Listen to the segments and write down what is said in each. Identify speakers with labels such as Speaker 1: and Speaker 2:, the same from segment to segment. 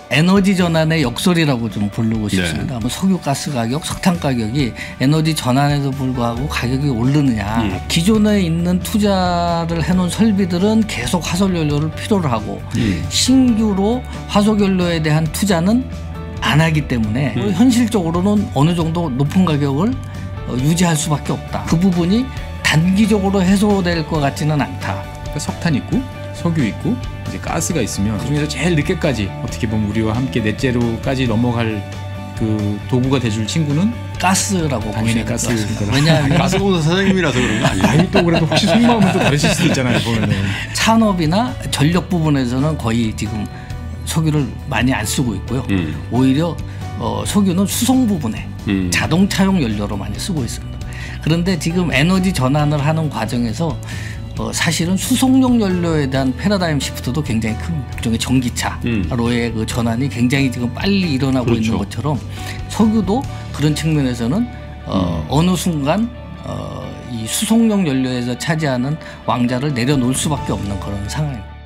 Speaker 1: 에너지 전환의 역설이라고 좀 부르고 싶습니다.
Speaker 2: 네.
Speaker 1: 뭐 석유 가스 가격, 석탄 가격이 에너지 전환에도 불구하고 가격이 오르느냐. 기존에 있는 투자를 해놓은 설비들은 계속 화석연료를 필요로 하고 신규로 화석연료에 대한 투자는 안 하기 때문에 현실적으로는 어느 정도 높은 가격을 유지할 수밖에 없다. 그 부분이 단기적으로 해소될 것 같지는 않다.
Speaker 3: 그러니까 석탄 있고 석유 있고 이제 가스가 있으면 그중에서 제일 늦게까지 어떻게 보면 우리와 함께 넷째로까지 넘어갈 그 도구가 돼줄 친구는
Speaker 1: 가스라고
Speaker 3: 당연히
Speaker 1: 보시면 될것 같습니다.
Speaker 3: 가스.
Speaker 1: 왜냐하면
Speaker 2: 가스공사 사장님이라서 그런 거 아니에요?
Speaker 3: 아니 또 그래도 혹시 속마음은 또 다르실 수도 있잖아요. 보면은.
Speaker 1: 산업이나 전력 부분에서는 거의 지금 석유를 많이 안 쓰고 있고요. 오히려 석유는 수송 부분에 자동차용 연료로 많이 쓰고 있습니다. 그런데 지금 에너지 전환을 하는 과정에서 사실은 수송용 연료에 대한 패러다임 시프트도 굉장히 큰 일종의 전기차로의 그 전환이 굉장히 지금 빨리 일어나고
Speaker 2: 그렇죠.
Speaker 1: 있는 것처럼 석유도 그런 측면에서는 어느 순간 이 수송용 연료에서 차지하는 왕자를 내려놓을 수밖에 없는 그런 상황입니다.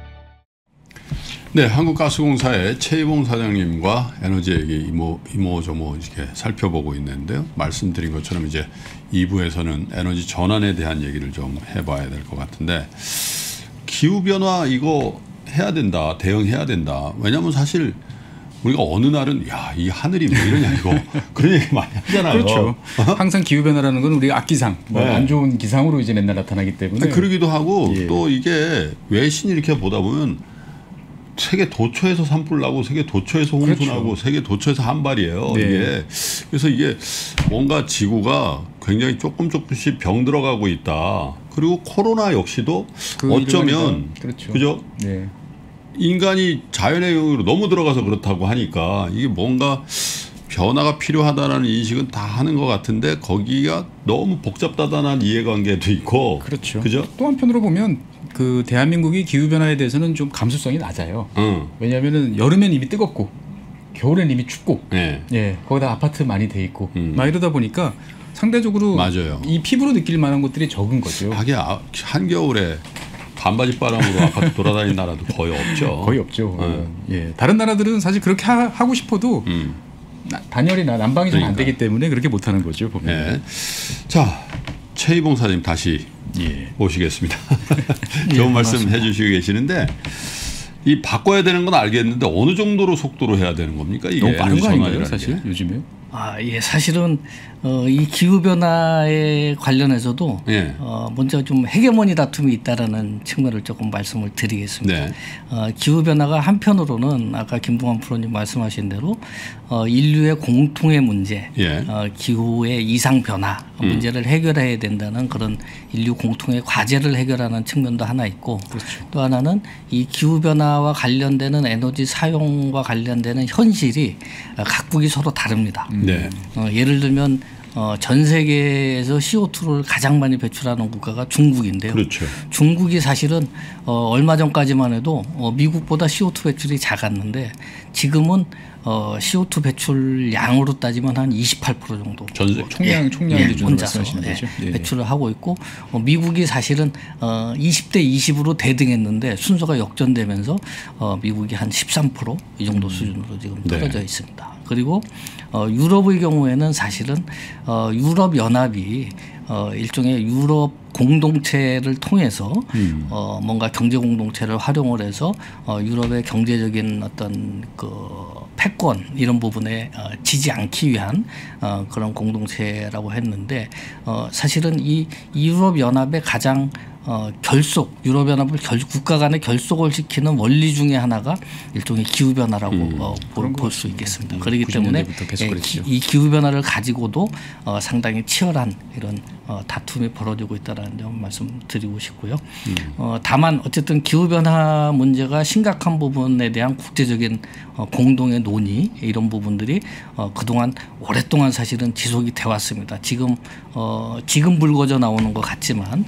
Speaker 2: 네, 한국가스공사의 최희봉 사장님과 에너지 얘기 이모저모 이렇게 살펴보고 있는데요. 말씀드린 것처럼 이제 2부에서는 에너지 전환에 대한 얘기를 좀 해봐야 될 것 같은데 기후변화 이거 해야 된다, 대응해야 된다. 왜냐하면 사실 우리가 어느 날은 야, 이 하늘이 왜 이러냐 이거 그런 얘기 많이 하잖아요.
Speaker 3: 그렇죠. 항상 기후변화라는 건 우리가 악기상,
Speaker 2: 네.
Speaker 3: 안 좋은 기상으로 이제 맨날 나타나기 때문에
Speaker 2: 그러기도 하고
Speaker 3: 예.
Speaker 2: 또 이게 외신 이렇게 보다 보면 세계 도처에서 산불 나고 세계 도처에서 홍수
Speaker 3: 그렇죠.
Speaker 2: 나고 세계 도처에서 한발이에요.
Speaker 3: 네.
Speaker 2: 이게 그래서 이게 뭔가 지구가 굉장히 조금씩 병 들어가고 있다. 그리고 코로나 역시도
Speaker 3: 그
Speaker 2: 어쩌면
Speaker 3: 그렇죠.
Speaker 2: 그죠?
Speaker 3: 네.
Speaker 2: 인간이 자연의 영역으로 너무 들어가서 그렇다고 하니까 이게 뭔가 변화가 필요하다는 인식은 다 하는 것 같은데 거기가 너무 복잡하다는 이해관계도 있고
Speaker 3: 그렇죠.
Speaker 2: 그죠?
Speaker 3: 또 한편으로 보면 그 대한민국이 기후 변화에 대해서는 좀 감수성이 낮아요. 왜냐하면은 여름엔 이미 뜨겁고 겨울엔 이미 춥고,
Speaker 2: 네.
Speaker 3: 예, 거기다 아파트 많이 돼 있고, 막 이러다 보니까 상대적으로
Speaker 2: 맞아요.
Speaker 3: 이 피부로 느낄 만한 것들이 적은 거죠.
Speaker 2: 하긴 한겨울에 반바지 바람으로 아파트 돌아다니는 나라도 거의 없죠.
Speaker 3: 거의 없죠. 예, 다른 나라들은 사실 그렇게 하고 싶어도 단열이나 난방이 좀 안 되기 때문에 그렇게 못하는 거죠. 보면.
Speaker 2: 네. 자, 최희봉 사장님 다시
Speaker 3: 예.
Speaker 2: 모시겠습니다. 좋은 말씀 해주시고 계시는데 이 바꿔야 되는 건 알겠는데 어느 정도로 속도로 해야 되는 겁니까? 이게
Speaker 3: 너무 빠른 거 아닌가요,
Speaker 2: 전환이라는
Speaker 3: 사실
Speaker 2: 게.
Speaker 3: 요즘에?
Speaker 1: 예, 사실은 이 기후 변화에 관련해서도
Speaker 2: 예.
Speaker 1: 먼저 좀 헤게모니 다툼이 있다라는 측면을 조금 말씀을 드리겠습니다.
Speaker 2: 네.
Speaker 1: 기후 변화가 한편으로는 아까 김동완 프로님 말씀하신 대로 인류의 공통의 문제,
Speaker 2: 예.
Speaker 1: 기후의 이상 변화 문제를 해결해야 된다는 그런 인류 공통의 과제를 해결하는 측면도 하나 있고,
Speaker 3: 그렇죠.
Speaker 1: 또 하나는 이 기후 변화와 관련되는 에너지 사용과 관련되는 현실이 각국이 서로 다릅니다.
Speaker 2: 네.
Speaker 1: 예를 들면 전 세계에서 CO2를 가장 많이 배출하는 국가가 중국인데요.
Speaker 2: 그렇죠.
Speaker 1: 중국이 사실은 얼마 전까지만 해도 미국보다 CO2 배출이 작았는데 지금은 CO2 배출 양으로 따지면 한 28% 정도
Speaker 2: 전세
Speaker 3: 총량 기준으로
Speaker 1: 혼자서
Speaker 3: 말씀하시는 거죠. 예.
Speaker 1: 배출을 하고 있고, 미국이 사실은 20대 20으로 대등했는데 순서가 역전되면서 미국이 한 13%이 정도 수준으로 지금 떨어져 있습니다. 그리고 유럽의 경우에는 사실은 유럽 연합이 일종의 유럽 공동체를 통해서 뭔가 경제 공동체를 활용을 해서 유럽의 경제적인 어떤 그 패권 이런 부분에 지지 않기 위한 그런 공동체라고 했는데, 사실은 이 유럽 연합의 가장 유럽연합을 국가 간의 결속을 시키는 원리 중에 하나가 일종의 기후변화라고 볼 수 있겠습니다. 그렇기 때문에 이 기후변화를 가지고도 상당히 치열한 이런 다툼이 벌어지고 있다는 점 말씀드리고 싶고요. 다만 어쨌든 기후변화 문제가 심각한 부분에 대한 국제적인 공동의 논의 이런 부분들이 그동안 오랫동안 사실은 지속이 돼 왔습니다. 지금 불거져 나오는 것 같지만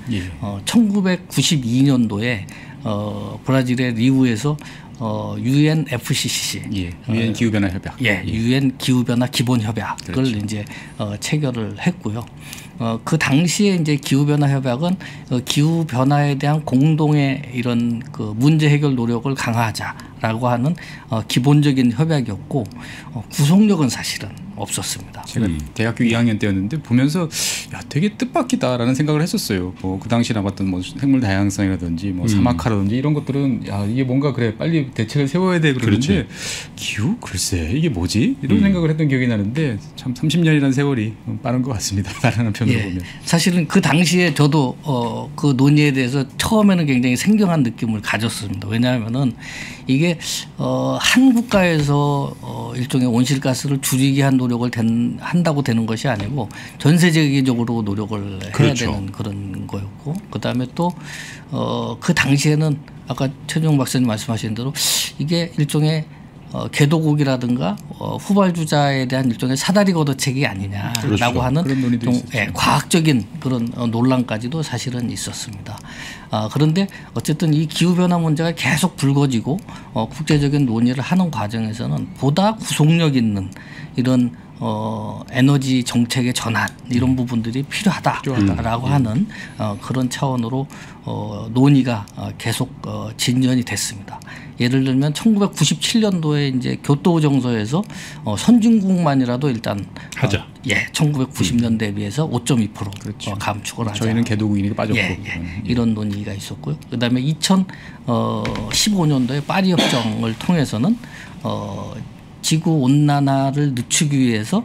Speaker 1: 1992년도에 브라질의 리우에서 UNFCCC,
Speaker 3: 유엔 기후변화 협약,
Speaker 1: 유엔 기후변화 기본 협약을 이제 체결을 했고요. 그 당시에 이제 기후변화 협약은 기후 변화에 대한 공동의 이런 그 문제 해결 노력을 강화하자라고 하는 기본적인 협약이었고 구속력은 사실은 없었습니다.
Speaker 3: 제가 대학교 2학년 때였는데 보면서 야 되게 뜻밖이다라는 생각을 했었어요. 뭐 그 당시 나왔던 뭐 생물 다양성이라든지 뭐 사막화라든지 이런 것들은 야 이게 뭔가 그래 빨리 대책을 세워야 돼 그러는데 기후 글쎄 이게 뭐지 이런 생각을 했던 기억이 나는데 참 30년이라는 세월이 빠른 것 같습니다. 다른 한편으로 보면
Speaker 1: 사실은 그 당시에 저도 그 논의에 대해서 처음에는 굉장히 생경한 느낌을 가졌습니다. 왜냐하면은 이게 한 국가에서 일종의 온실가스를 줄이기 위한 노력을 한다고 되는 것이 아니고 전 세계적으로 노력을 해야 되는 그런 거였고 그다음에 또 그 당시에는 아까 최종 박사님 말씀하신 대로 이게 일종의 개도국이라든가 후발주자에 대한 일종의 사다리 걷어채기 아니냐라고 하는 좀 과학적인 그런 논란까지도 사실은 있었습니다. 그런데 어쨌든 이 기후변화 문제가 계속 불거지고 국제적인 논의를 하는 과정에서는 보다 구속력 있는 이런 에너지 정책의 전환 이런 부분들이 필요하다라고 하는 그런 차원으로 논의가 계속 진전이 됐습니다. 예를 들면 1997년도에 이제 교토 정서에서 선진국만이라도 일단
Speaker 2: 하자.
Speaker 1: 1990년 대비해서 5.2% 그렇죠. 감축을 하자.
Speaker 3: 저희는 개도국이니까 빠졌고
Speaker 1: 이런 논의가 있었고요. 그다음에 2015년도에 파리 협정을 통해서는 지구 온난화를 늦추기 위해서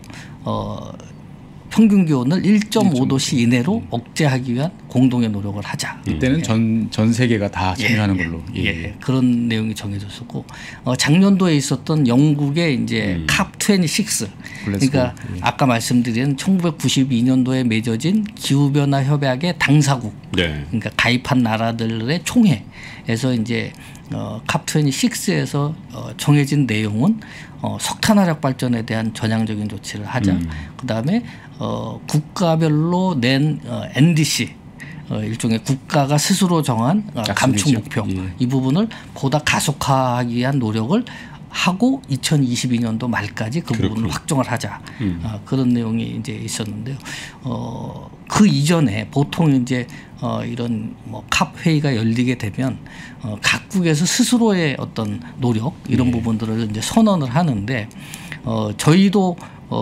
Speaker 1: 평균 기온을 1.5도씨 이내로 억제하기 위한 공동의 노력을 하자.
Speaker 3: 이때는 전 세계가 다 참여하는 걸로.
Speaker 1: 그런 내용이 정해졌었고 작년도에 있었던 영국의 이제 캅26 그러니까 아까 말씀드린 1992년도에 맺어진 기후변화 협약의 당사국 그러니까 가입한 나라들의 총회에서 이제 캅26에서 정해진 내용은 석탄 화력 발전에 대한 전향적인 조치를 하자. 그다음에 국가별로 낸 NDC 일종의 국가가 스스로 정한 감축 목표 이 부분을 보다 가속화하기 위한 노력을 하고 2022년도 말까지 그 부분을 확정을 하자. 그런 내용이 이제 있었는데요. 그 이전에 보통 이제 이런 뭐 캅 회의가 열리게 되면 각국에서 스스로의 어떤 노력 이런 부분들을 이제 선언을 하는데 저희도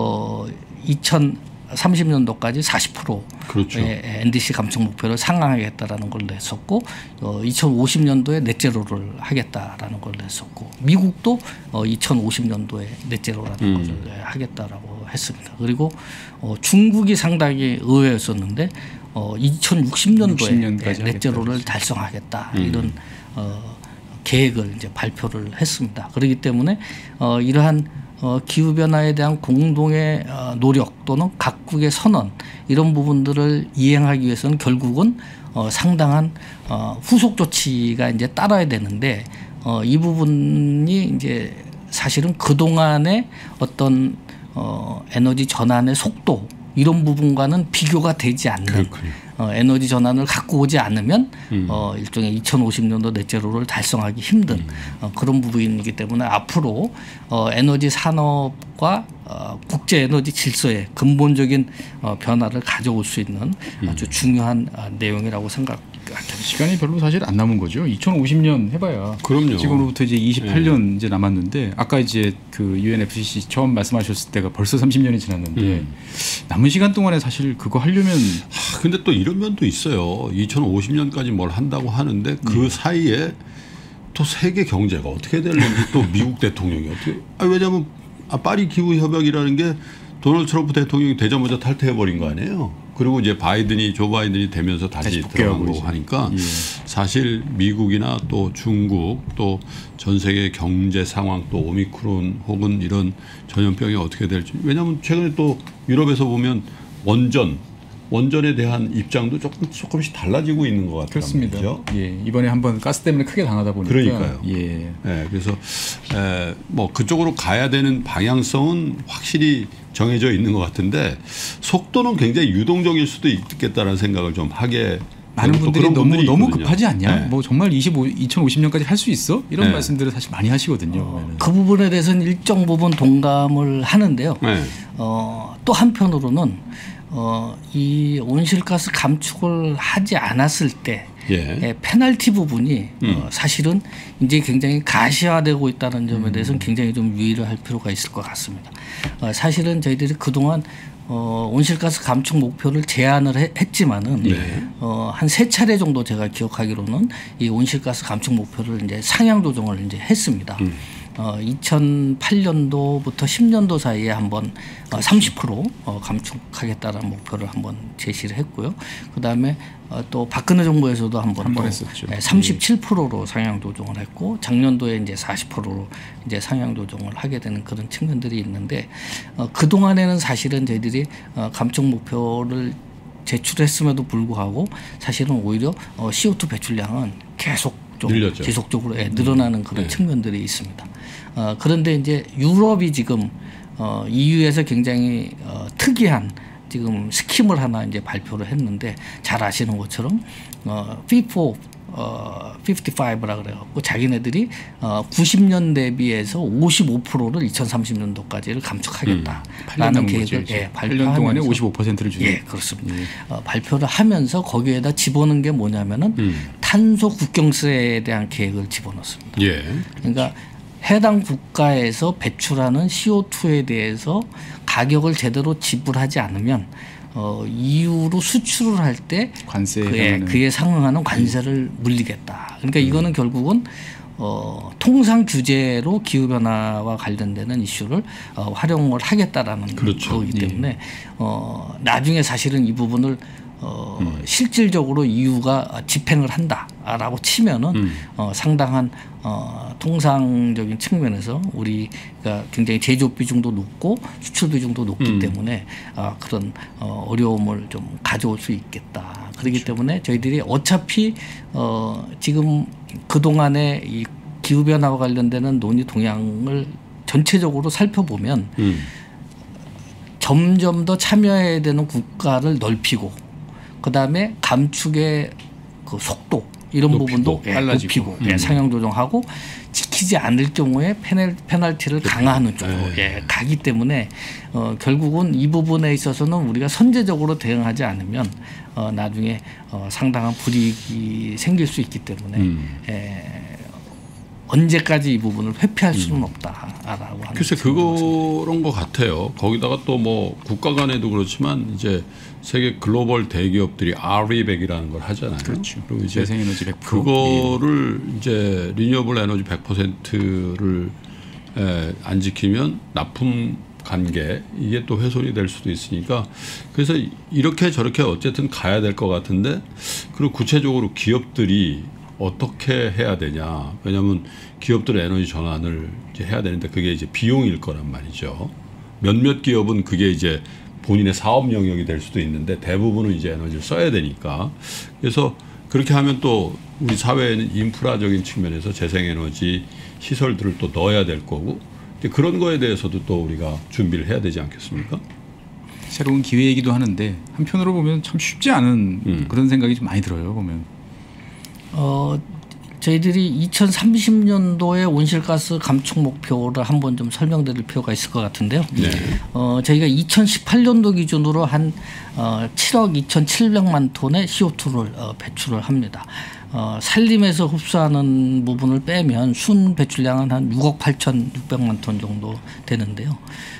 Speaker 1: 2030년도까지 40%의
Speaker 2: 그렇죠.
Speaker 1: NDC 감축 목표를 상향하겠다라는 걸 냈었고 2050년도에 넷제로를 하겠다라는 걸 냈었고 미국도 2050년도에 넷제로라는 것을 하겠다라고 했습니다. 그리고 중국이 상당히 의외였었는데 2060년도에 넷제로를 달성하겠다 이런 계획을 이제 발표를 했습니다. 그렇기 때문에 이러한 기후변화에 대한 공동의 노력 또는 각국의 선언 이런 부분들을 이행하기 위해서는 결국은 상당한 후속 조치가 이제 따라야 되는데 이 부분이 이제 사실은 그동안의 어떤 에너지 전환의 속도 이런 부분과는 비교가 되지 않는 에너지 전환을 갖고 오지 않으면 일종의 2050년도 넷제로를 달성하기 힘든 그런 부분이기 때문에 앞으로 에너지 산업과 국제 에너지 질서의 근본적인 변화를 가져올 수 있는 아주 중요한 내용이라고 생각합니다.
Speaker 3: 시간이 별로 사실 안 남은 거죠. 2050년 해봐야.
Speaker 2: 그럼요.
Speaker 3: 지금으로부터 이제 28년 이제 남았는데 아까 이제 그 UNFCC 처음 말씀하셨을 때가 벌써 30년이 지났는데 남은 시간 동안에 사실 그거 하려면
Speaker 2: 근데 또 이런 면도 있어요. 2050년까지 뭘 한다고 하는데 그 사이에 또 세계 경제가 어떻게 되는지 또 미국 대통령이 어떻게 왜냐하면 파리 기후 협약이라는 게 도널드 트럼프 대통령이 되자마자 탈퇴해버린 거 아니에요. 그리고 이제 조 바이든이 되면서 다시 들어가고 하니까 사실 미국이나 또 중국 또 전 세계 경제 상황 또 오미크론 혹은 이런 전염병이 어떻게 될지 왜냐하면 최근에 또 유럽에서 보면 원전에 대한 입장도 조금씩 달라지고 있는 것 같아요.
Speaker 3: 그렇습니다. 이번에 한번 가스 때문에 크게 당하다 보니까.
Speaker 2: 그러니까요. 그래서 뭐 그쪽으로 가야 되는 방향성은 확실히 정해져 있는 것 같은데 속도는 굉장히 유동적일 수도 있겠다라는 생각을 좀 하게.
Speaker 3: 많은 분들이 너무 급하지 않냐? 뭐 정말 2050년까지 할 수 있어? 이런 말씀들을 사실 많이 하시거든요.
Speaker 1: 그 부분에 대해서는 일정 부분 동감을 하는데요. 또 한편으로는 이 온실가스 감축을 하지 않았을 때 페널티 부분이 사실은 이제 굉장히 가시화되고 있다는 점에 대해서는 굉장히 좀 유의를 할 필요가 있을 것 같습니다. 사실은 저희들이 그동안 온실가스 감축 목표를 제안을 했지만은 한 3차례 정도 제가 기억하기로는 이 온실가스 감축 목표를 이제 상향 조정을 이제 했습니다. 2008년도부터 10년도 사이에 한번 30% 감축하겠다라는 목표를 한번 제시를 했고요. 그다음에 또 박근혜 정부에서도 한번
Speaker 3: 했었죠.
Speaker 1: 37%로 상향 조정을 했고 작년도에 이제 40%로 이제 상향 조정을 하게 되는 그런 측면들이 있는데 그 동안에는 사실은 저희들이 감축 목표를 제출했음에도 불구하고 사실은 오히려 CO2 배출량은 계속 좀
Speaker 2: 늘렸죠.
Speaker 1: 지속적으로 늘어나는 그런 측면들이 있습니다. 그런데 이제 유럽이 지금 EU에서 굉장히 특이한 지금 스킴을 하나 이제 발표를 했는데 잘 아시는 것처럼 Fit for 55라 그래갖고 자기네들이 90년 대비해서 55%를 2030년도까지를 감축하겠다라는 계획을 발표하면서
Speaker 3: 8년 동안에 55%를 주는.
Speaker 1: 예, 그렇습니다. 발표를 하면서 거기에다 집어넣은 게 뭐냐면은 탄소 국경세에 대한 계획을 집어넣습니다. 그러니까 해당 국가에서 배출하는 CO2에 대해서 가격을 제대로 지불하지 않으면 EU로 수출을 할 때 그에 상응하는 관세를 물리겠다. 그러니까 이거는 결국은 통상 규제로 기후 변화와 관련되는 이슈를 활용을 하겠다라는 거기 때문에 나중에 사실은 이 부분을 실질적으로 EU가 집행을 한다라고 치면은 상당한 통상적인 측면에서 우리가 굉장히 제조업 비중도 높고 수출 비중도 높기 때문에 그런 어려움을 좀 가져올 수 있겠다. 그렇기 때문에 저희들이 어차피 지금 그동안의 이 기후변화와 관련되는 논의 동향을 전체적으로 살펴보면 점점 더 참여해야 되는 국가를 넓히고 그다음에 감축의 그 속도 이런 부분도 높이고 상향 조정하고 지키지 않을 경우에 페널티를 강화하는 쪽으로 가기 때문에 결국은 이 부분에 있어서는 우리가 선제적으로 대응하지 않으면 나중에 상당한 불이익이 생길 수 있기 때문에 언제까지 이 부분을 회피할 수는 없다라고 하는.
Speaker 2: 글쎄 그런 것 같아요. 거기다가 또 뭐 국가 간에도 그렇지만 이제 세계 글로벌 대기업들이 RE100이라는 걸 하잖아요.
Speaker 3: 그렇죠.
Speaker 2: 그리고 이제
Speaker 3: 재생에너지 100%.
Speaker 2: 그거를 이제 리뉴어블 에너지 100%를 안 지키면 납품 관계 이게 또 훼손이 될 수도 있으니까 그래서 이렇게 저렇게 어쨌든 가야 될 것 같은데 그리고 구체적으로 기업들이 어떻게 해야 되냐. 왜냐하면 기업들의 에너지 전환을 이제 해야 되는데 그게 이제 비용일 거란 말이죠. 몇몇 기업은 그게 이제 본인의 사업 영역이 될 수도 있는데 대부분은 이제 에너지를 써야 되니까. 그래서 그렇게 하면 또 우리 사회에는 인프라적인 측면에서 재생에너지 시설들을 또 넣어야 될 거고 그런 거에 대해서도 또 우리가 준비를 해야 되지 않겠습니까?
Speaker 3: 새로운 기회이기도 하는데 한편으로 보면 참 쉽지 않은 그런 생각이 좀 많이 들어요. 보면.
Speaker 1: 저희들이 2030년도에 온실가스 감축 목표를 한번 좀 설명드릴 필요가 있을 것 같은데요. 저희가 2018년도 기준으로 한 7억 2,700만 톤의 CO2를 배출을 합니다. 산림에서 흡수하는 부분을 빼면 순 배출량은 한 6억 8,600만 톤 정도 되는데요.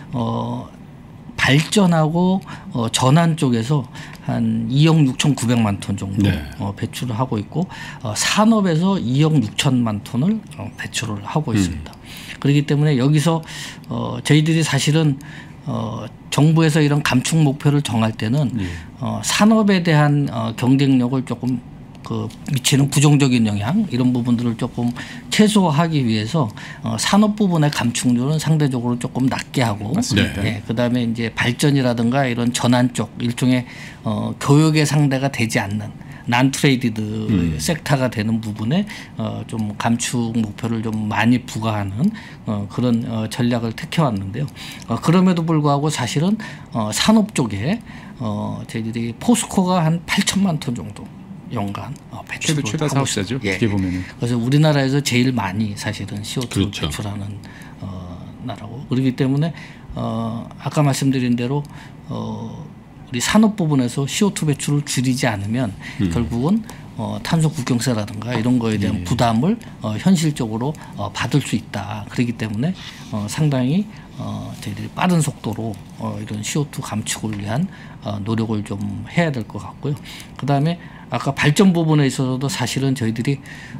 Speaker 1: 발전하고 전환 쪽에서 한 2억 6,900만 톤 정도 배출을 하고 있고 산업에서 2억 6천만 톤을 배출을 하고 있습니다. 그렇기 때문에 여기서 저희들이 사실은 정부에서 이런 감축 목표를 정할 때는 산업에 대한 경쟁력을 조금 미치는 부정적인 영향 이런 부분들을 조금 최소화하기 위해서 산업 부분의 감축률은 상대적으로 조금 낮게 하고 그다음에 이제 발전이라든가 이런 전환 쪽 일종의 교역의 상대가 되지 않는 난트레이디드 섹터가 되는 부분에 좀 감축 목표를 좀 많이 부과하는 그런 전략을 택해왔는데요. 그럼에도 불구하고 사실은 산업 쪽에 저희들이 포스코가 한 8천만 톤 정도 연간 배출을
Speaker 3: 최다 사업자죠. 어떻게 보면은.
Speaker 1: 그래서 우리나라에서 제일 많이 사실은 CO2를 배출하는 나라고 그렇기 때문에 아까 말씀드린 대로 우리 산업 부분에서 CO2 배출을 줄이지 않으면 결국은 탄소 국경세라든가 이런 거에 대한 부담을 현실적으로 받을 수 있다. 그렇기 때문에 상당히 저희들이 빠른 속도로 이런 CO2 감축을 위한 노력을 좀 해야 될 것 같고요. 그다음에 아까 발전 부분에 있어서도 사실은 저희들이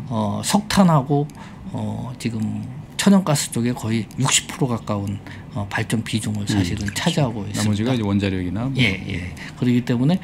Speaker 1: 석탄하고 지금 천연가스 쪽에 거의 60% 가까운 발전 비중을 사실은 차지하고 있습니다.
Speaker 3: 나머지가 이제 원자력이나
Speaker 1: 예. 그렇기 때문에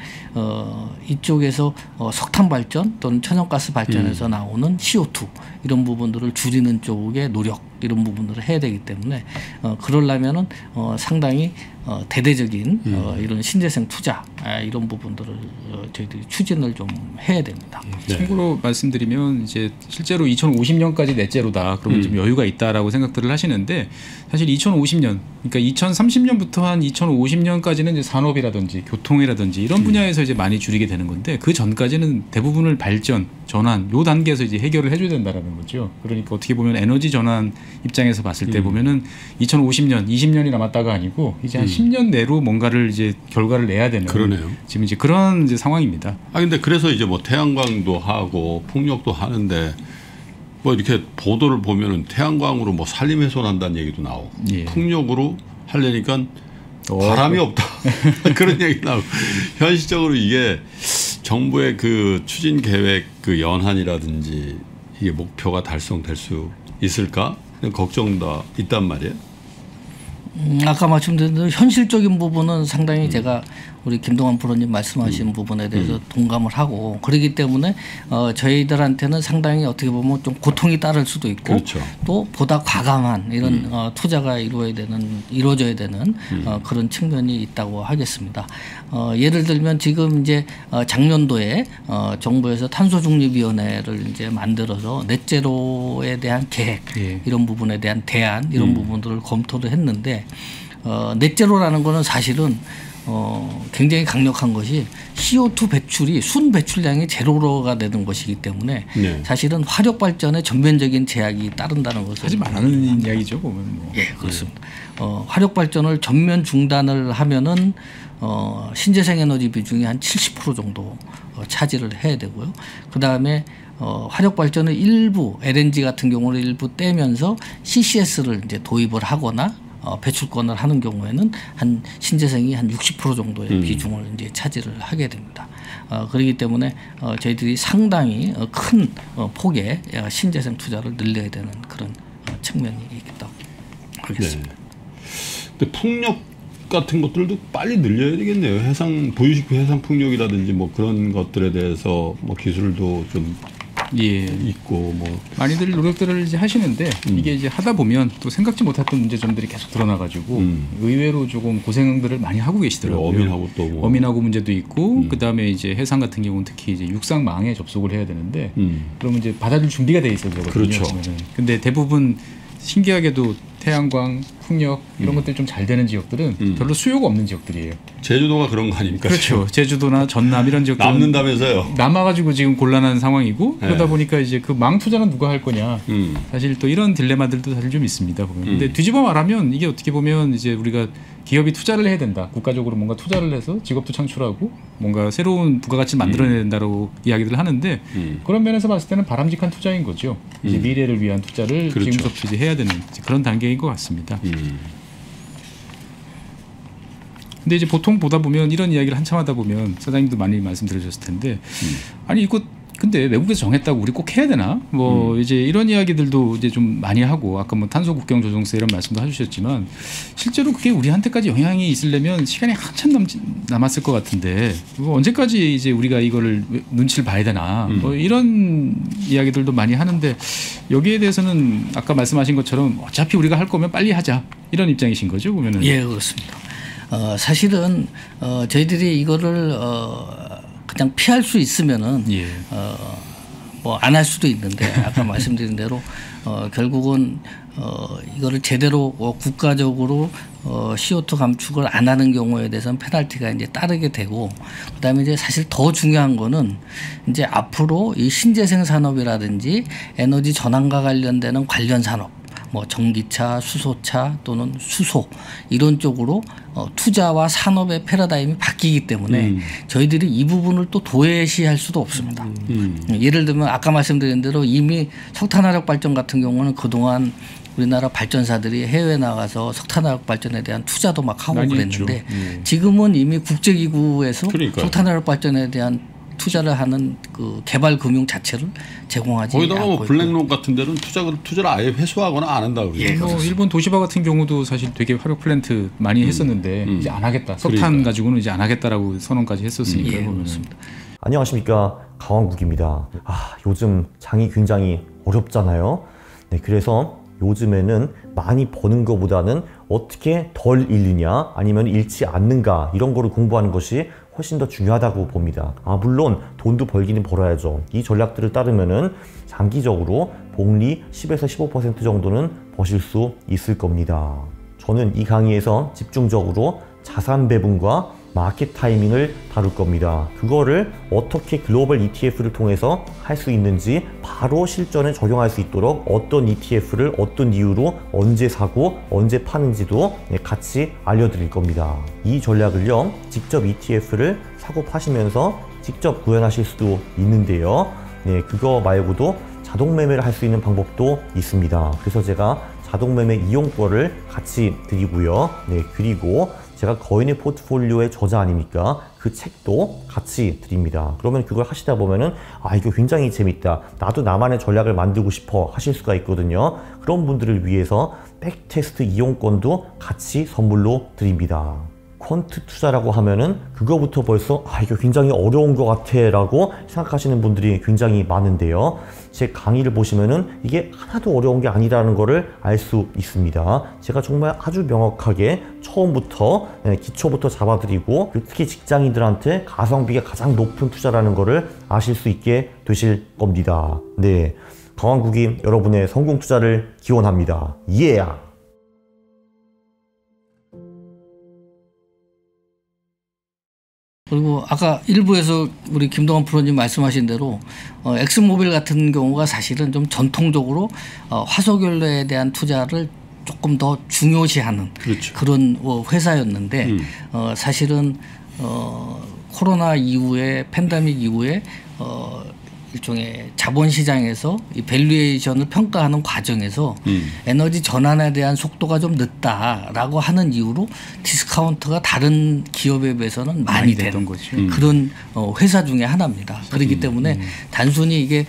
Speaker 1: 이쪽에서 석탄 발전 또는 천연가스 발전에서 나오는 CO2 이런 부분들을 줄이는 쪽의 노력 이런 부분들을 해야 되기 때문에 그러려면은 상당히 대대적인 이런 신재생 투자 이런 부분들을 저희들이 추진을 좀 해야 됩니다.
Speaker 3: 참고로 말씀드리면 이제 실제로 2050년까지 넷제로다. 그러면 좀 여유가 있다라고 생각들을 하시는데 사실 2050년 그러니까 2030년부터 한 2050년까지는 이제 산업이라든지 교통이라든지 이런 분야에서 이제 많이 줄이게 되는 건데 그 전까지는 대부분을 발전, 전환 요 단계에서 이제 해결을 해줘야 된다라는 거죠. 그러니까 어떻게 보면 에너지 전환 입장에서 봤을 때 보면은 2050년, 20년이 남았다가 아니고 이제 한 10년 내로 뭔가를 이제 결과를 내야 되는
Speaker 2: 그러네요.
Speaker 3: 지금 이제 그런 이제 상황입니다.
Speaker 2: 근데 그래서 이제 뭐 태양광도 하고 풍력도 하는데 뭐 이렇게 보도를 보면은 태양광으로 뭐 산림훼손한다는 얘기도 나오고 풍력으로 하려니까 바람이 없다 그런 얘기 나오고 현실적으로 이게 정부의 그 추진 계획 그 연한이라든지 이게 목표가 달성될 수 있을까 걱정도 있단 말이에요.
Speaker 1: 아까 말씀드린 대로 현실적인 부분은 상당히 제가 우리 김동완 프로님 말씀하신 부분에 대해서 동감을 하고 그렇기 때문에 저희들한테는 상당히 어떻게 보면 좀 고통이 따를 수도 있고
Speaker 2: 그렇죠.
Speaker 1: 또 보다 과감한 이런 투자가 이루어져야 되는 그런 측면이 있다고 하겠습니다. 예를 들면 지금 이제 작년도에 정부에서 탄소중립위원회를 이제 만들어서 넷제로에 대한 계획 이런 부분에 대한 대안 이런 부분들을 검토를 했는데 넷제로라는 거는 사실은 굉장히 강력한 것이 CO2 배출이 순 배출량이 제로가 되는 것이기 때문에 사실은 화력 발전에 전면적인 제약이 따른다는 것을
Speaker 3: 하지 말라는 이야기죠 보면.
Speaker 1: 예, 그렇습니다. 화력 발전을 전면 중단을 하면은 신재생 에너지 비중이 한 70% 정도 차지를 해야 되고요. 그 다음에 화력 발전을 일부 LNG 같은 경우는 일부 떼면서 CCS를 이제 도입을 하거나 배출권을 하는 경우에는 한 신재생이 한 60% 정도의 비중을 이제 차지를 하게 됩니다. 그렇기 때문에 저희들이 상당히 큰 폭의 신재생 투자를 늘려야 되는 그런 측면이 있다고 하겠습니다.
Speaker 2: 근데 풍력 같은 것들도 빨리 늘려야 되겠네요. 보유식표 해상 풍력이라든지 뭐 그런 것들에 대해서 뭐 기술도 좀 있고 뭐
Speaker 3: 많이들 노력들을 이제 하시는데 이게 이제 하다 보면 또 생각지 못했던 문제점들이 계속 드러나가지고 의외로 조금 고생들을 많이 하고 계시더라고요.
Speaker 2: 어민하고 또 뭐
Speaker 3: 어민하고 문제도 있고 그 다음에 이제 해상 같은 경우는 특히 이제 육상망에 접속을 해야 되는데 그러면 이제 받아줄 준비가 돼 있어야 되거든요.
Speaker 2: 그렇죠.
Speaker 3: 근데 대부분 신기하게도 태양광, 풍력 이런 것들이 좀 잘 되는 지역들은 별로 수요가 없는 지역들이에요.
Speaker 2: 제주도가 그런 거 아닙니까?
Speaker 3: 그렇죠. 제주도나 전남 이런 지역들은
Speaker 2: 남는다면서요.
Speaker 3: 남아가지고 지금 곤란한 상황이고 그러다 보니까 이제 그 망 투자는 누가 할 거냐. 사실 또 이런 딜레마들도 사실 좀 있습니다. 보면. 근데 뒤집어 말하면 이게 어떻게 보면 이제 우리가 기업이 투자를 해야 된다. 국가적으로 뭔가 투자를 해서 직업도 창출하고 뭔가 새로운 부가가치를 만들어내야 된다고 이야기를 하는데 그런 면에서 봤을 때는 바람직한 투자인 거죠. 이제 미래를 위한 투자를
Speaker 2: 그렇죠.
Speaker 3: 지금부터 이제 해야 되는 그런 단계인 것 같습니다. 근데 이제 보통 보다 보면 이런 이야기를 한참 하다 보면 사장님도 많이 말씀드리셨을 텐데 아니 이거 근데 외국에서 정했다고 우리 꼭 해야 되나? 뭐 이제 이런 이야기들도 이제 좀 많이 하고 아까 뭐 탄소 국경 조정세 이런 말씀도 해주셨지만 실제로 그게 우리한테까지 영향이 있으려면 시간이 한참 남았을 것 같은데 언제까지 이제 우리가 이거를 눈치를 봐야 되나? 뭐 이런 이야기들도 많이 하는데 여기에 대해서는 아까 말씀하신 것처럼 어차피 우리가 할 거면 빨리 하자 이런 입장이신 거죠, 보면은?
Speaker 1: 예, 그렇습니다. 사실은 저희들이 이거를 그냥 피할 수 있으면은 뭐 안 할 수도 있는데 아까 말씀드린 대로 결국은 이거를 제대로 국가적으로 CO2 감축을 안 하는 경우에 대해서는 페널티가 이제 따르게 되고 그다음에 이제 사실 더 중요한 거는 이제 앞으로 이 신재생 산업이라든지 에너지 전환과 관련되는 관련 산업 뭐 전기차, 수소차 또는 수소 이런 쪽으로 투자와 산업의 패러다임이 바뀌기 때문에 저희들이 이 부분을 또 도외시할 수도 없습니다. 예를 들면 아까 말씀드린 대로 이미 석탄화력 발전 같은 경우는 그동안 우리나라 발전사들이 해외에 나가서 석탄화력 발전에 대한 투자도 막 하고 그랬는데 지금은 이미 국제기구에서 석탄화력 발전에 대한 투자를 하는 그 개발 금융 자체를 제공하지 않고
Speaker 2: 거기다가 뭐 블랙록 같은 데는 투자를 아예 회수하거나 안 한다 그러죠.
Speaker 3: 일본 도시바 같은 경우도 사실 되게 화력 플랜트 많이 했었는데 이제 안 하겠다. 석탄 가지고는 이제 안 하겠다라고 선언까지 했었으니까요.
Speaker 1: 그렇습니다.
Speaker 4: 안녕하십니까, 강원국입니다. 요즘 장이 굉장히 어렵잖아요. 네, 그래서 요즘에는 많이 버는 것보다는 어떻게 덜 잃느냐 아니면 잃지 않는가 이런 거를 공부하는 것이 훨씬 더 중요하다고 봅니다. 물론 돈도 벌기는 벌어야죠. 이 전략들을 따르면은 장기적으로 복리 10에서 15% 정도는 버실 수 있을 겁니다. 저는 이 강의에서 집중적으로 자산 배분과 마켓 타이밍을 다룰 겁니다. 그거를 어떻게 글로벌 ETF를 통해서 할 수 있는지 바로 실전에 적용할 수 있도록 어떤 ETF를 어떤 이유로 언제 사고 언제 파는지도 같이 알려드릴 겁니다. 이 전략을요, 직접 ETF를 사고 파시면서 직접 구현하실 수도 있는데요. 네, 그거 말고도 자동 매매를 할 수 있는 방법도 있습니다. 그래서 제가 자동 매매 이용권을 같이 드리고요. 네, 그리고 제가 거인의 포트폴리오의 저자 아닙니까? 그 책도 같이 드립니다. 그러면 그걸 하시다 보면은 이거 굉장히 재밌다. 나도 나만의 전략을 만들고 싶어 하실 수가 있거든요. 그런 분들을 위해서 백테스트 이용권도 같이 선물로 드립니다. 퀀트 투자라고 하면은 그거부터 벌써 이거 굉장히 어려운 것 같아 라고 생각하시는 분들이 굉장히 많은데요. 제 강의를 보시면은 이게 하나도 어려운 게 아니라는 거를 알 수 있습니다. 제가 정말 아주 명확하게 처음부터 기초부터 잡아드리고 특히 직장인들한테 가성비가 가장 높은 투자라는 거를 아실 수 있게 되실 겁니다. 네, 강원국이 여러분의 성공 투자를 기원합니다.
Speaker 1: 그리고 아까 일부에서 우리 김동완 프로님 말씀하신 대로 엑슨모빌 같은 경우가 사실은 좀 전통적으로 화석연료에 대한 투자를 조금 더 중요시하는 그런 회사였는데 사실은 코로나 이후에 팬데믹 이후에 일종의 자본시장에서 이 밸류에이션을 평가하는 과정에서 에너지 전환에 대한 속도가 좀 늦다라고 하는 이유로 디스카운트가 다른 기업에 비해서는 많이 되는 거죠. 그런 회사 중에 하나입니다. 그렇기 때문에 단순히 이게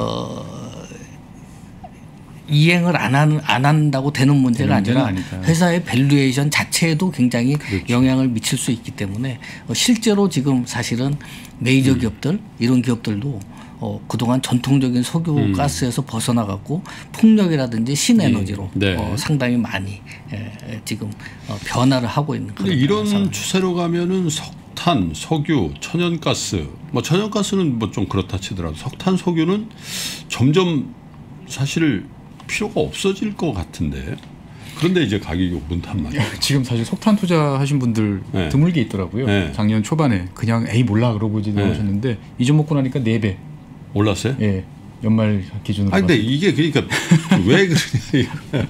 Speaker 1: 이행을 안 한다고 되는 문제가 아니라 회사의 밸류에이션 자체에도 굉장히 영향을 미칠 수 있기 때문에 실제로 지금 사실은 메이저 기업들 이런 기업들도 그동안 전통적인 석유 가스에서 벗어나갖고 풍력이라든지 신에너지로 상당히 많이 지금 변화를 하고 있는 그런
Speaker 2: 이런
Speaker 1: 상황입니다.
Speaker 2: 추세로 가면은 석탄, 석유, 천연가스 천연가스는 뭐 좀 그렇다 치더라도 석탄, 석유는 점점 사실 필요가 없어질 것 같은데 그런데 이제 가격이 오른단 말이에요.
Speaker 3: 지금 사실 석탄 투자하신 분들 드물게 있더라고요. 작년 초반에 그냥 몰라 그러고 이제 나오셨는데 이 점 먹고 나니까 4배
Speaker 2: 올랐어요?
Speaker 3: 예, 연말 기준으로.
Speaker 2: 근데 이게 그러니까 왜 그러냐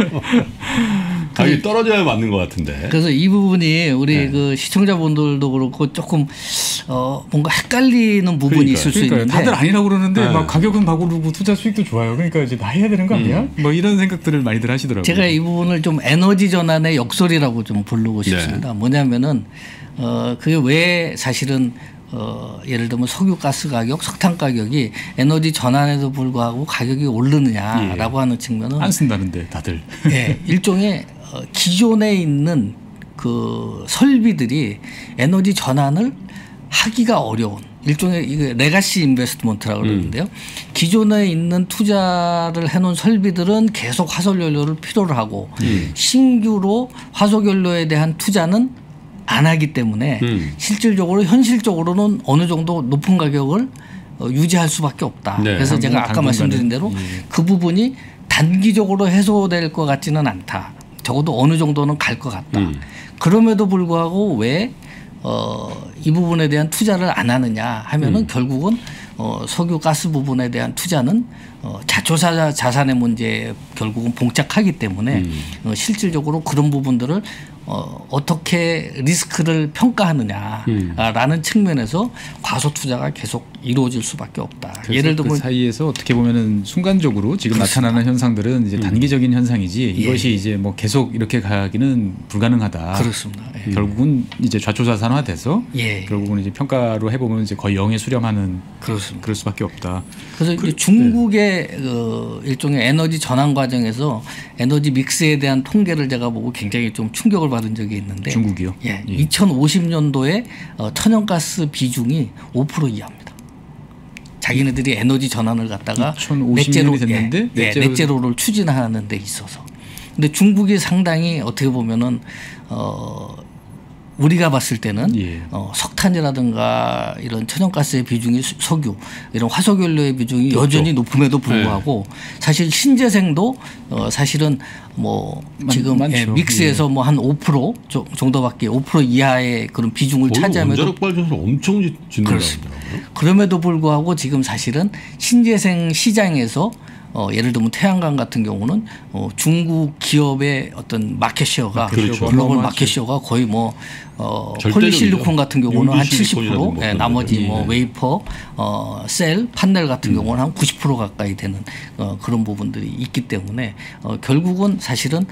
Speaker 2: 가격이 떨어져야 맞는 것 같은데.
Speaker 1: 그래서 이 부분이 우리 그 시청자분들도 그렇고 조금 뭔가 헷갈리는 부분이 있을 수 있는데
Speaker 3: 다들 아니라고 그러는데 막 가격은 바구르고 투자 수익도 좋아요. 그러니까 이제 다 해야 되는 거 아니야? 뭐 이런 생각들을 많이들 하시더라고요.
Speaker 1: 제가 이 부분을 좀 에너지 전환의 역설이라고 좀 부르고 싶습니다. 뭐냐면은 그게 왜 사실은 예를 들면 석유 가스 가격, 석탄 가격이 에너지 전환에도 불구하고 가격이 오르느냐라고 하는 측면은
Speaker 3: 안 쓴다는데 다들
Speaker 1: 일종의 기존에 있는 그 설비들이 에너지 전환을 하기가 어려운 일종의 이게 레가시 인베스트먼트라고 그러는데요. 기존에 있는 투자를 해놓은 설비들은 계속 화석연료를 필요로 하고 신규로 화석연료에 대한 투자는 안 하기 때문에 실질적으로 현실적으로는 어느 정도 높은 가격을 유지할 수밖에 없다. 그래서 제가 아까 말씀드린 대로 그 부분이 단기적으로 해소될 것 같지는 않다. 적어도 어느 정도는 갈 것 같다. 그럼에도 불구하고 왜 이 부분에 대한 투자를 안 하느냐 하면은 결국은 석유 가스 부분에 대한 투자는 자초자 자산의 문제에 결국은 봉착하기 때문에 실질적으로 그런 부분들을 어떻게 리스크를 평가하느냐라는 측면에서 과소 투자가 계속 이루어질 수밖에 없다.
Speaker 3: 예를 들면 그 사이에서 어떻게 보면은 순간적으로 지금 그렇습니다. 나타나는 현상들은 이제 단기적인 현상이지 이것이 이제 뭐 계속 이렇게 가기는 불가능하다.
Speaker 1: 그렇습니다.
Speaker 3: 결국은 이제 좌초자산화돼서 결국은 이제 평가로 해보면 이제 거의 0에 수렴하는
Speaker 1: 그렇습니다.
Speaker 3: 그럴 수밖에 없다.
Speaker 1: 그래서 이제 중국의 일종의 에너지 전환 과정에서 에너지 믹스에 대한 통계를 제가 보고 굉장히 좀 충격을 받은 적이 있는데
Speaker 3: 중국이요?
Speaker 1: 2050년도에 천연가스 비중이 5% 이하입니다. 자기네들이 에너지 전환을 갖다가
Speaker 3: 2050년이 됐는데
Speaker 1: 넷제로를 추진하는 데 있어서. 근데 중국이 상당히 어떻게 보면은 우리가 봤을 때는 석탄이라든가 이런 천연가스의 비중이 석유 이런 화석연료의 비중이 그렇죠. 여전히 높음에도 불구하고 사실 신재생도 사실은 뭐 지금 믹스에서 뭐 한 5% 정도밖에 5% 이하의 그런 비중을 차지하면서
Speaker 2: 원자력 발전소 엄청 짓는다고요.
Speaker 1: 그럼에도 불구하고 지금 사실은 신재생 시장에서 예를 들면 태양광 같은 경우는 중국 기업의 어떤 마켓쉐어가
Speaker 2: 그렇죠.
Speaker 1: 글로벌 마켓쉐어가 거의 뭐 폴리실리콘 같은 경우는 한 70%, 나머지 뭐 웨이퍼, 셀, 판넬 같은 경우는 한 90% 가까이 되는 그런 부분들이 있기 때문에 결국은 사실은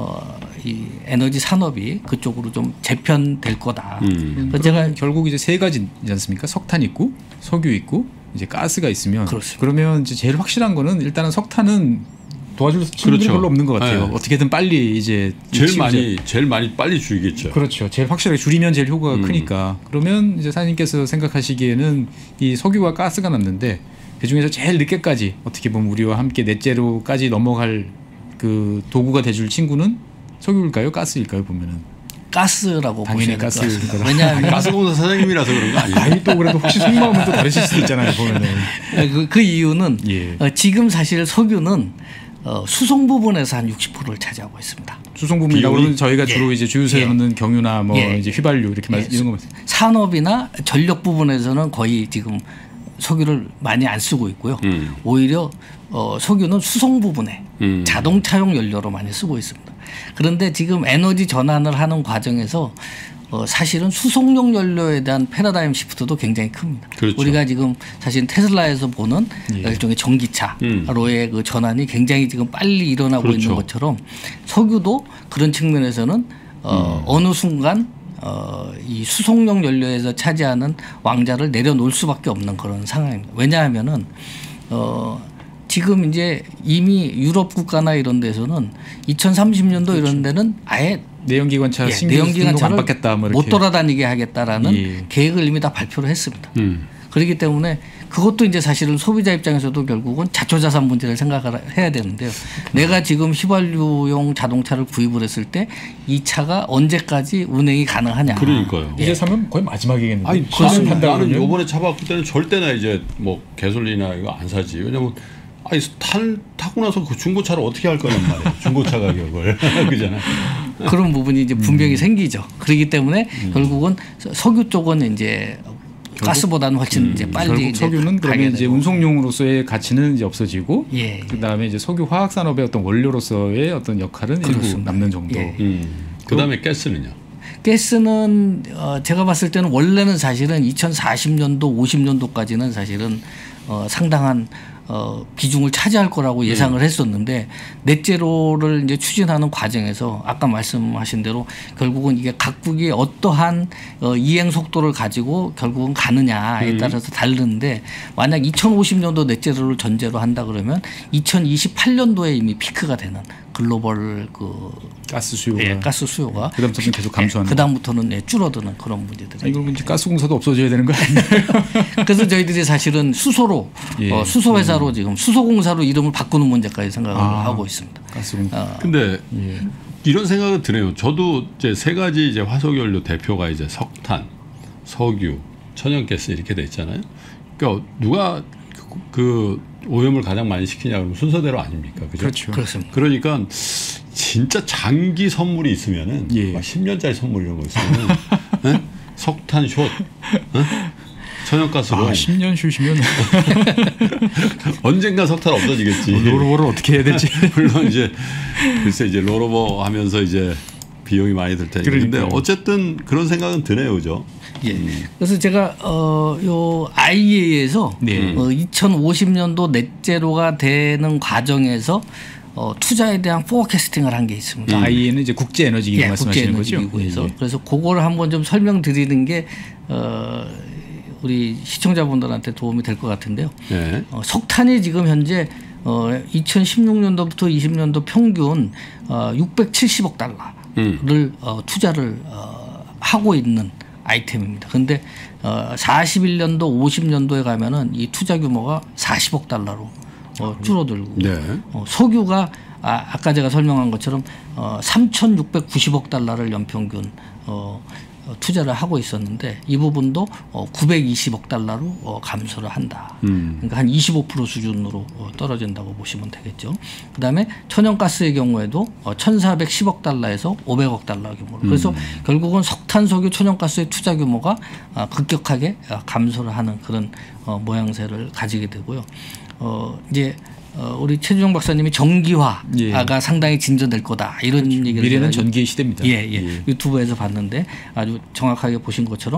Speaker 1: 이 에너지 산업이 그쪽으로 좀 재편될 거다.
Speaker 3: 제가 결국 이제 세 가지지 않습니까? 석탄 있고 석유 있고 이제 가스가 있으면
Speaker 1: 그렇습니다.
Speaker 3: 그러면 이제 제일 확실한 거는 일단은 석탄은 도와줄 친구들이
Speaker 2: 그렇죠.
Speaker 3: 별로 없는 것 같아요. 어떻게든 빨리 이제
Speaker 2: 제일 많이 빨리 줄이겠죠.
Speaker 3: 그렇죠. 제일 확실하게 줄이면 제일 효과가 크니까. 그러면 이제 사장님께서 생각하시기에는 이 석유와 가스가 남는데 그 중에서 제일 늦게까지 어떻게 보면 우리와 함께 넷제로까지 넘어갈 그 도구가 돼줄 친구는 석유일까요, 가스일까요? 보면은.
Speaker 1: 가스라고
Speaker 3: 당연히
Speaker 1: 보셔야 될 것 같습니다.
Speaker 2: 왜냐하면 가스공사 사장님이라서 그런 거 아니에요?
Speaker 3: 아니 또 그래도 혹시 속마음은 또 다르실 수도 있잖아요. 보면은.
Speaker 1: 그 이유는 지금 사실 석유는 수송 부분에서 한 60%를 차지하고 있습니다.
Speaker 3: 수송 부분이라고 그러면 저희가 주로 이제 주유소에 넣는 경유나 뭐 이제 휘발유 이렇게 이런 거
Speaker 1: 산업이나 전력 부분에서는 거의 지금 석유를 많이 안 쓰고 있고요. 오히려 석유는 수송 부분에 자동차용 연료로 많이 쓰고 있습니다. 그런데 지금 에너지 전환을 하는 과정에서 사실은 수송용 연료에 대한 패러다임 시프트도 굉장히 큽니다.
Speaker 2: 그렇죠.
Speaker 1: 우리가 지금 사실 테슬라에서 보는 일종의 전기차로의 그 전환이 굉장히 지금 빨리 일어나고
Speaker 2: 그렇죠.
Speaker 1: 있는 것처럼 석유도 그런 측면에서는 어느 순간 이 수송용 연료에서 차지하는 왕자를 내려놓을 수밖에 없는 그런 상황입니다. 왜냐하면은 지금 이제 이미 유럽 국가나 이런 데서는 2030년도 그렇죠. 이런 데는 아예
Speaker 3: 내연기관차
Speaker 1: 내연기관차를
Speaker 3: 안 받겠다, 뭐
Speaker 1: 못 돌아다니게 하겠다라는 계획을 이미 다 발표를 했습니다. 그렇기 때문에 그것도 이제 사실은 소비자 입장에서도 결국은 자초자산 문제를 생각을 해야 되는데요. 내가 지금 휘발유용 자동차를 구입을 했을 때 이 차가 언제까지 운행이 가능하냐.
Speaker 2: 그러니까요.
Speaker 3: 이제 사면 거의 마지막이겠는데.
Speaker 2: 아니, 나는 요번에 차 바꿀 때는 절대나 이제 뭐 가솔린이나 이거 안 사지. 왜냐면 아니 타고 나서 그 중고차를 어떻게 할 거란 말이에요. 중고차 가격을. 그잖아요.
Speaker 1: 그런 부분이 이제 분명히 생기죠. 그렇기 때문에 결국은 석유 쪽은 이제 가스보다는 훨씬 이제 빨리
Speaker 3: 결국 석유는 그러면 이제 운송용으로서의 가치는 이제 없어지고 그다음에 이제 석유 화학 산업의 어떤 원료로서의 어떤 역할은 일부 남는 정도.
Speaker 2: 그다음에 가스는요?
Speaker 1: 가스는 제가 봤을 때는 원래는 사실은 2040년도 50년도까지는 사실은 상당한 비중을 차지할 거라고 예상을 했었는데 넷제로를 이제 추진하는 과정에서 아까 말씀하신 대로 결국은 이게 각국이 어떠한 이행 속도를 가지고 결국은 가느냐에 따라서 다르는데 만약 2050년도 넷제로를 전제로 한다 그러면 2028년도에 이미 피크가 되는 글로벌 그
Speaker 3: 가스 수요가
Speaker 1: 그다음부터는
Speaker 3: 계속 감소하는
Speaker 1: 그다음부터는 줄어드는 그런 문제들이.
Speaker 3: 이거 이제 가스공사도 없어져야 되는 거 아니에요?
Speaker 1: 그래서 저희들이 사실은 수소로 수소 회사로 지금 수소공사로 이름을 바꾸는 문제까지 생각을 하고 있습니다.
Speaker 3: 가스공사.
Speaker 2: 근데 이런 생각은 드네요. 저도 이제 세 가지 이제 화석연료 대표가 이제 석탄, 석유, 천연가스 이렇게 돼 있잖아요. 그러니까 누가 그 오염을 가장 많이 시키냐 그러면 순서대로 아닙니까? 그죠?
Speaker 3: 그렇죠.
Speaker 1: 그렇습니다.
Speaker 2: 그러니까 진짜 장기 선물이 있으면은 막 10년짜리 선물 이런 거 있으면 석탄 숏 천연가스로
Speaker 3: 10년 쉬시면
Speaker 2: 언젠가 석탄 없어지겠지.
Speaker 3: 로로버를 어떻게 해야 될지.
Speaker 2: 물론 이제 글쎄 이제 로로버 하면서 이제 비용이 많이 들 테니까. 그런데 어쨌든 그런 생각은 드네요, 그죠?
Speaker 1: 예. 그래서 제가 요 IEA에서 2050년도 넷제로가 되는 과정에서 투자에 대한 포캐스팅을 한 게 있습니다.
Speaker 3: IEA는 이제 국제 에너지 기구 말씀하시는 거죠?
Speaker 1: 기구에서. 그래서 그거를 한번 좀 설명드리는 게 우리 시청자분들한테 도움이 될 것 같은데요. 석탄이 지금 현재 2016년도부터 20년도 평균 670억 달러를 투자를 하고 있는 아이템입니다. 그런데 41년도, 50년도에 가면은 이 투자 규모가 40억 달러로 줄어들고 석유가 아까 제가 설명한 것처럼 3,690억 달러를 연평균 투자를 하고 있었는데 이 부분도 920억 달러로 감소를 한다. 그러니까 한 25% 수준으로 떨어진다고 보시면 되겠죠. 그다음에 천연가스의 경우에도 1,410억 달러에서 500억 달러 규모로. 그래서 결국은 석탄, 석유, 천연가스의 투자 규모가 급격하게 감소를 하는 그런 모양새를 가지게 되고요. 이제 우리 최주정 박사님이 전기화가 상당히 진전될 거다 이런 얘기를
Speaker 3: 미래는 전기의 시대입니다.
Speaker 1: 유튜브에서 봤는데 아주 정확하게 보신 것처럼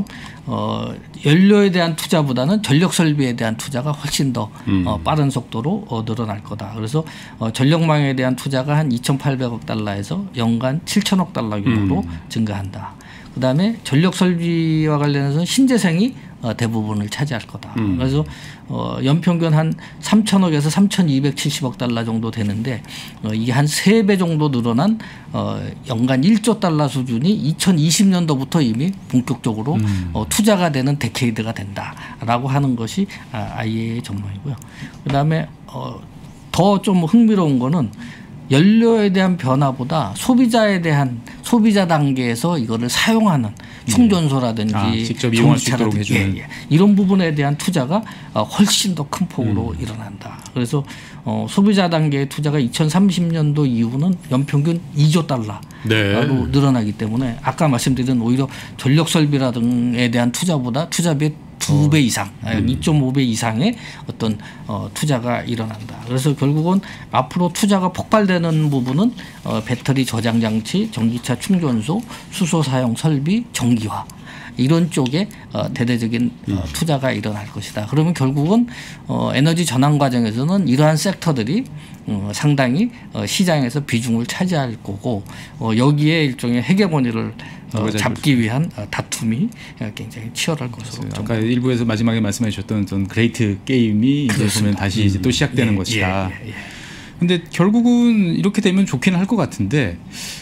Speaker 1: 연료에 대한 투자보다는 전력 설비에 대한 투자가 훨씬 더 빠른 속도로 늘어날 거다. 그래서 전력망에 대한 투자가 한 2,800억 달러에서 연간 7,000억 달러 규모로 증가한다. 그다음에 전력 설비와 관련해서는 신재생이 대부분을 차지할 거다. 그래서 연평균 한 3,000억에서 3,270억 달러 정도 되는데 이게 한 3배 정도 늘어난 연간 1조 달러 수준이 2020년도부터 이미 본격적으로 투자가 되는 데케이드가 된다라고 하는 것이 IEA의 전망이고요. 그다음에 더 좀 흥미로운 거는 연료에 대한 변화보다 소비자에 대한 소비자 단계에서 이거를 사용하는 충전소라든지
Speaker 3: 직접 이용할 수 있도록 해주는
Speaker 1: 이런 부분에 대한 투자가 훨씬 더 큰 폭으로 일어난다. 그래서 소비자 단계의 투자가 2030년도 이후는 연평균 2조 달러로 늘어나기 때문에 아까 말씀드린 오히려 전력 설비라 등에 대한 투자보다 투자비의 2배 이상, 2.5배 이상의 어떤 투자가 일어난다. 그래서 결국은 앞으로 투자가 폭발되는 부분은 배터리 저장 장치, 전기차 충전소, 수소 사용 설비, 전기화 이런 쪽에 대대적인 투자가 일어날 것이다. 그러면 결국은 에너지 전환 과정에서는 이러한 섹터들이 상당히 시장에서 비중을 차지할 거고 여기에 일종의 헤게모니를 잡기 위한 다툼이 굉장히 치열할 것으로.
Speaker 3: 아까 일부에서 마지막에 말씀해 주셨던 어떤 그레이트 게임이 이제 보면 다시 이제 또 시작되는 것이다. 그런데 결국은 이렇게 되면 좋기는 할 것 같은데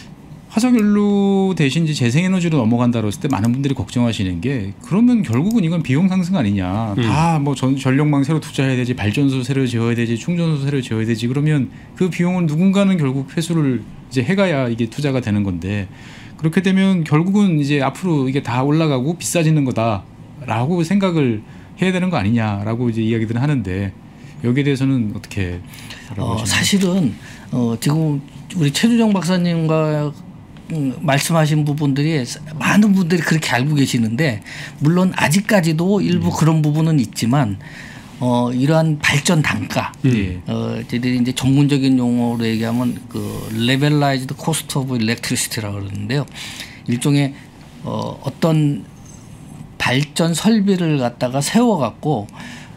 Speaker 3: 화석연료 대신 이제 재생에너지로 넘어간다고 했을 때 많은 분들이 걱정하시는 게 그러면 결국은 이건 비용 상승 아니냐. 다 뭐 전력망 새로 투자해야 되지, 발전소 새로 지어야 되지, 충전소 새로 지어야 되지. 그러면 그 비용은 누군가는 결국 회수를 이제 해가야 이게 투자가 되는 건데 그렇게 되면 결국은 이제 앞으로 이게 다 올라가고 비싸지는 거다라고 생각을 해야 되는 거 아니냐라고 이제 이야기들은 하는데 여기에 대해서는 어떻게
Speaker 1: 사실은 지금 우리 최주정 박사님과 말씀하신 부분들이 많은 분들이 그렇게 알고 계시는데 물론 아직까지도 일부 그런 부분은 있지만 이러한 발전 단가, 저희들이 이제 전문적인 용어로 얘기하면 그 레벨라이즈드 코스트 오브 일렉트리시티라고 그러는데요. 일종의 어떤 발전 설비를 갖다가 세워갖고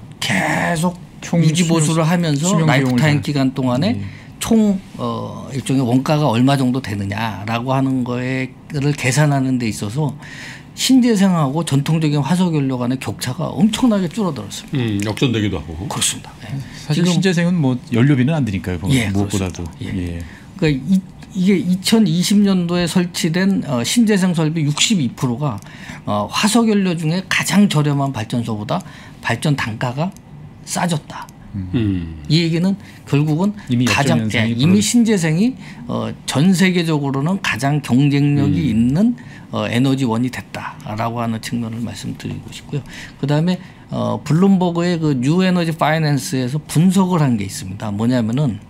Speaker 1: 계속 유지 보수를 하면서 라이프 타임 기간 동안에 총 일종의 원가가 얼마 정도 되느냐라고 하는 거를 계산하는 데 있어서 신재생하고 전통적인 화석연료 간의 격차가 엄청나게 줄어들었습니다.
Speaker 2: 역전되기도 하고.
Speaker 1: 그렇습니다.
Speaker 3: 사실 신재생은 뭐 연료비는 안 드니까요. 무엇보다도.
Speaker 1: 그러니까 이게 2020년도에 설치된 신재생 설비 62%가 화석연료 중에 가장 저렴한 발전소보다 발전 단가가 싸졌다. 이 얘기는 결국은 이미 신재생이 전 세계적으로는 가장 경쟁력이 있는 에너지원이 됐다라고 하는 측면을 말씀드리고 싶고요. 그다음에 블룸버그의 그 뉴 에너지 파이낸스에서 분석을 한 게 있습니다. 뭐냐면은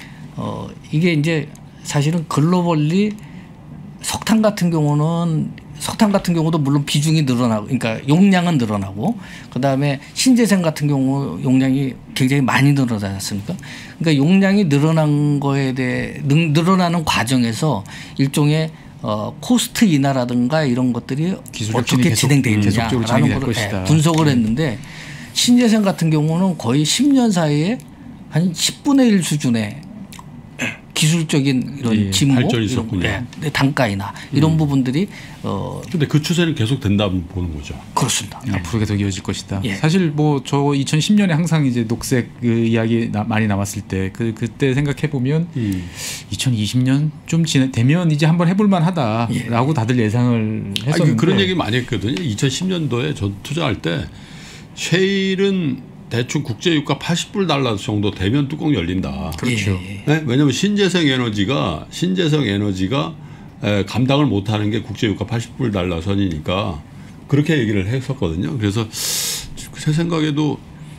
Speaker 1: 이게 이제 사실은 글로벌리 석탄 같은 경우는 석탄 같은 경우도 물론 비중이 늘어나고, 그러니까 용량은 늘어나고, 그 다음에 신재생 같은 경우 용량이 굉장히 많이 늘어나지 않습니까? 그러니까 용량이 늘어난 거에 대해 늘어나는 과정에서 일종의 코스트 인하라든가 이런 것들이 어떻게 진행되어 있느냐라는 걸 분석을 했는데, 신재생 같은 경우는 거의 10년 사이에 한 10분의 1 수준의 기술적인 이런 진보,
Speaker 2: 발전이 있었군요.
Speaker 1: 단가이나 이런 부분들이
Speaker 2: 근데 그 추세는 계속 된다고 보는 거죠.
Speaker 1: 그렇습니다.
Speaker 3: 앞으로 계속 이어질 것이다. 사실 뭐 저 2010년에 항상 이제 녹색 그 이야기 많이 나왔을 때 그때 생각해 보면 2020년 좀 되면 이제 한번 해볼 만하다라고 다들 예상을 했었는데
Speaker 2: 그런 얘기 많이 했거든요. 2010년도에 저 투자할 때 셰일은 대충 국제유가 80불 달러 정도 되면 뚜껑 열린다.
Speaker 3: 그렇죠.
Speaker 2: 네? 왜냐하면 신재생 에너지가 감당을 못하는 게 국제유가 80불 달러 선이니까 그렇게 얘기를 했었거든요. 그래서 제 생각에도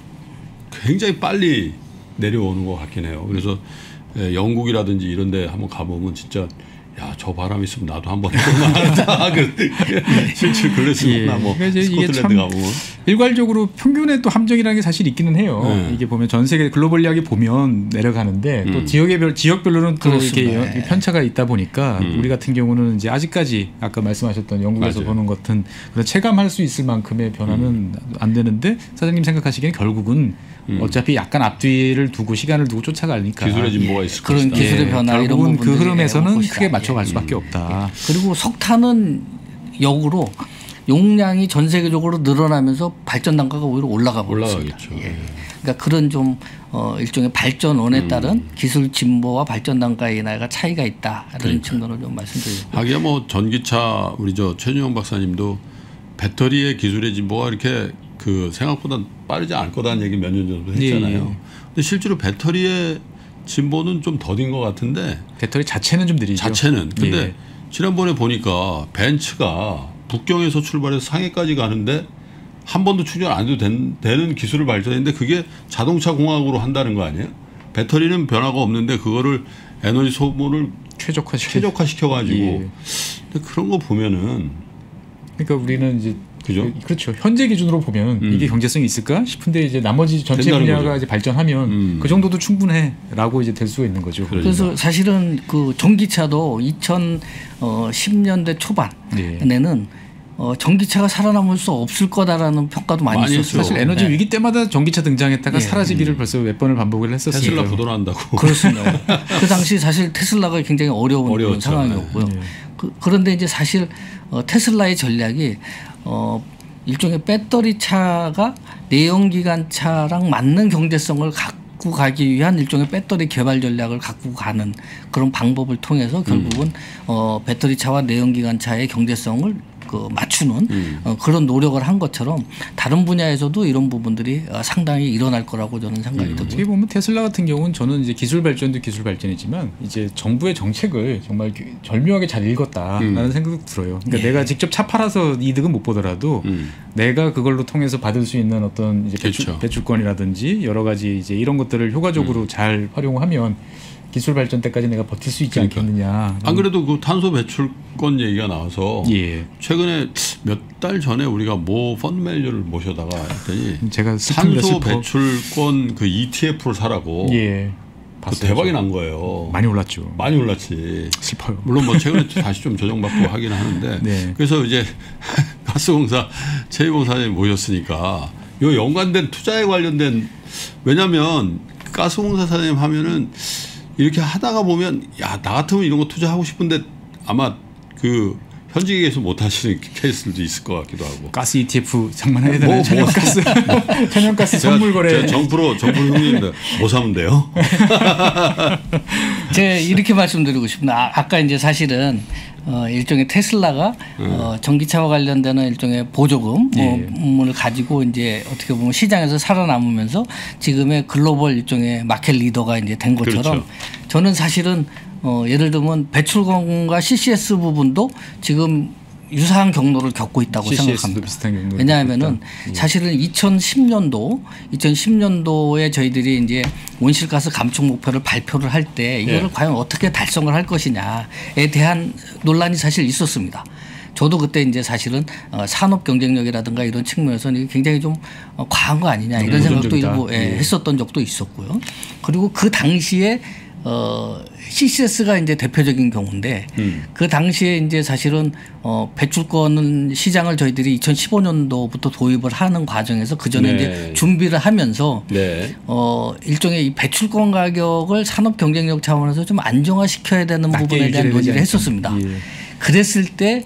Speaker 2: 굉장히 빨리 내려오는 것 같긴 해요. 그래서 영국이라든지 이런 데 한번 가보면 진짜 야, 저 바람 있으면 나도 한번 해볼만 하다. 실제 그랬으나 뭐 스코틀랜드 가보면
Speaker 3: 일괄적으로 평균의 또 함정이라는 게 사실 있기는 해요. 이게 보면 전 세계 글로벌 이야기 보면 내려가는데 또 지역별로는 또 이렇게 편차가 있다 보니까 우리 같은 경우는 이제 아직까지 아까 말씀하셨던 영국에서 보는 같은 그런 체감할 수 있을 만큼의 변화는 안 되는데 사장님 생각하시기엔 결국은 어차피 약간 앞뒤를 두고 시간을 두고 쫓아가니까
Speaker 2: 기술의 진보가 있을
Speaker 1: 그런
Speaker 2: 것이다.
Speaker 1: 기술의 변화 이런
Speaker 3: 결국은
Speaker 1: 부분들이
Speaker 3: 그 흐름에서는 크게 맞춰갈 수밖에 없다.
Speaker 1: 그리고 석탄은 역으로 용량이 전 세계적으로 늘어나면서 발전 단가가 오히려 올라가고 있습니다. 그러니까 그런 좀 일종의 발전원에 따른 기술 진보와 발전 단가의 인하가 차이가 있다라는 측면을 좀 말씀드리고.
Speaker 2: 하기야 뭐 전기차 우리 저 최준영 박사님도 배터리의 기술의 진보가 이렇게 그 생각보다 빠르지 않을 거다는 얘기 몇 년 전도 했잖아요. 근데 실제로 배터리의 진보는 좀 더딘 것 같은데
Speaker 3: 배터리 자체는 좀 느리죠.
Speaker 2: 자체는. 근데 지난번에 보니까 벤츠가 북경에서 출발해서 상해까지 가는데 한 번도 충전 안 해도 되는 기술을 발전했는데 그게 자동차 공학으로 한다는 거 아니에요? 배터리는 변화가 없는데 그거를 에너지 소모를 최적화시켜가지고 근데 그런 거 보면은
Speaker 3: 그러니까 우리는 이제
Speaker 2: 그죠?
Speaker 3: 그렇죠. 현재 기준으로 보면 이게 경제성이 있을까 싶은데 이제 나머지 전체 분야가 이제 발전하면 그 정도도 충분해라고 이제 될 수가 있는 거죠.
Speaker 1: 그래서 사실은 그 전기차도 2010년대 초반에는 전기차가 살아남을 수 없을 거다라는 평가도 많이 있었어요.
Speaker 3: 사실 에너지 위기 때마다 전기차 등장했다가 사라지기를 벌써 몇 번을 반복을 했었어요.
Speaker 2: 테슬라 부도난다고.
Speaker 1: 그렇습니다. 그 당시 사실 테슬라가 굉장히 어려운 그런 상황이었고요. 그런데 이제 사실 테슬라의 전략이 일종의 배터리 차가 내연기관차랑 맞는 경제성을 갖고 가기 위한 일종의 배터리 개발 전략을 갖고 가는 그런 방법을 통해서 결국은 배터리 차와 내연기관차의 경제성을 맞추는 그런 노력을 한 것처럼 다른 분야에서도 이런 부분들이 상당히 일어날 거라고 저는 생각이 듭니다.
Speaker 3: 어떻게 보면 테슬라 같은 경우는 저는 이제 기술 발전도 기술 발전이지만 이제 정부의 정책을 정말 절묘하게 잘 읽었다라는 생각도 들어요. 그러니까 내가 직접 차 팔아서 이득은 못 보더라도 내가 그걸로 통해서 받을 수 있는 어떤 이제 배출권이라든지 여러 가지 이제 이런 것들을 효과적으로 잘 활용하면 기술 발전 때까지 내가 버틸 수 있지 않겠느냐.
Speaker 2: 안 그래도 그 탄소 배출권 얘기가 나와서 최근에 몇 달 전에 우리가 모 펀드 매니저를 모셔다가 했더니
Speaker 3: 제가
Speaker 2: 탄소 배출권 그 ETF를 사라고 그 대박이 난 거예요.
Speaker 3: 많이 올랐죠.
Speaker 2: 많이 올랐지.
Speaker 3: 슬퍼요.
Speaker 2: 물론 뭐 최근에 다시 좀 조정받고 하긴 하는데 그래서 이제 가스공사 최희봉 사장님 모셨으니까 요 연관된 투자에 관련된 왜냐하면 가스공사 사장님 하면은 이렇게 하다가 보면 야, 나 같으면 이런 거 투자하고 싶은데 아마 그 현직에서 못 하시는 케이스들도 있을 것 같기도 하고.
Speaker 3: 가스 ETF 장만해야 되나요? 천연가스 천연가스 선물 거래.
Speaker 2: 정프로 형님인데 뭐 사면 돼요?
Speaker 1: 제가 이렇게 말씀드리고 싶습니다. 아까 이제 사실은 일종의 테슬라가 전기차와 관련되는 일종의 보조금을 가지고 이제 어떻게 보면 시장에서 살아남으면서 지금의 글로벌 일종의 마켓 리더가 이제 된 것처럼 저는 사실은 예를 들면 배출권과 CCS 부분도 지금 유사한 경로를 겪고 있다고 생각합니다. 왜냐하면은 사실은 2010년도에 저희들이 이제 온실가스 감축 목표를 발표를 할 때 이거를 과연 어떻게 달성을 할 것이냐에 대한 논란이 사실 있었습니다. 저도 그때 이제 사실은 산업 경쟁력이라든가 이런 측면에서는 이게 굉장히 좀 과한 거 아니냐 이런 생각도 일부 했었던 적도 있었고요. 그리고 그 당시에 CCS가 이제 대표적인 경우인데 그 당시에 이제 사실은 배출권 시장을 저희들이 2015년도부터 도입을 하는 과정에서 그 전에 이제 준비를 하면서 일종의 이 배출권 가격을 산업 경쟁력 차원에서 좀 안정화시켜야 되는 부분에 대한 논의를 했었습니다. 그랬을 때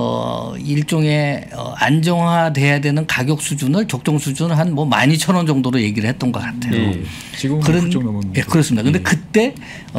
Speaker 1: 일종의 안정화돼야 되는 가격 수준을 적정 수준을 한 뭐 12,000원 정도로 얘기를 했던 것 같아요.
Speaker 3: 지금은 훌쩍 넘었는데.
Speaker 1: 그렇습니다. 근데 그때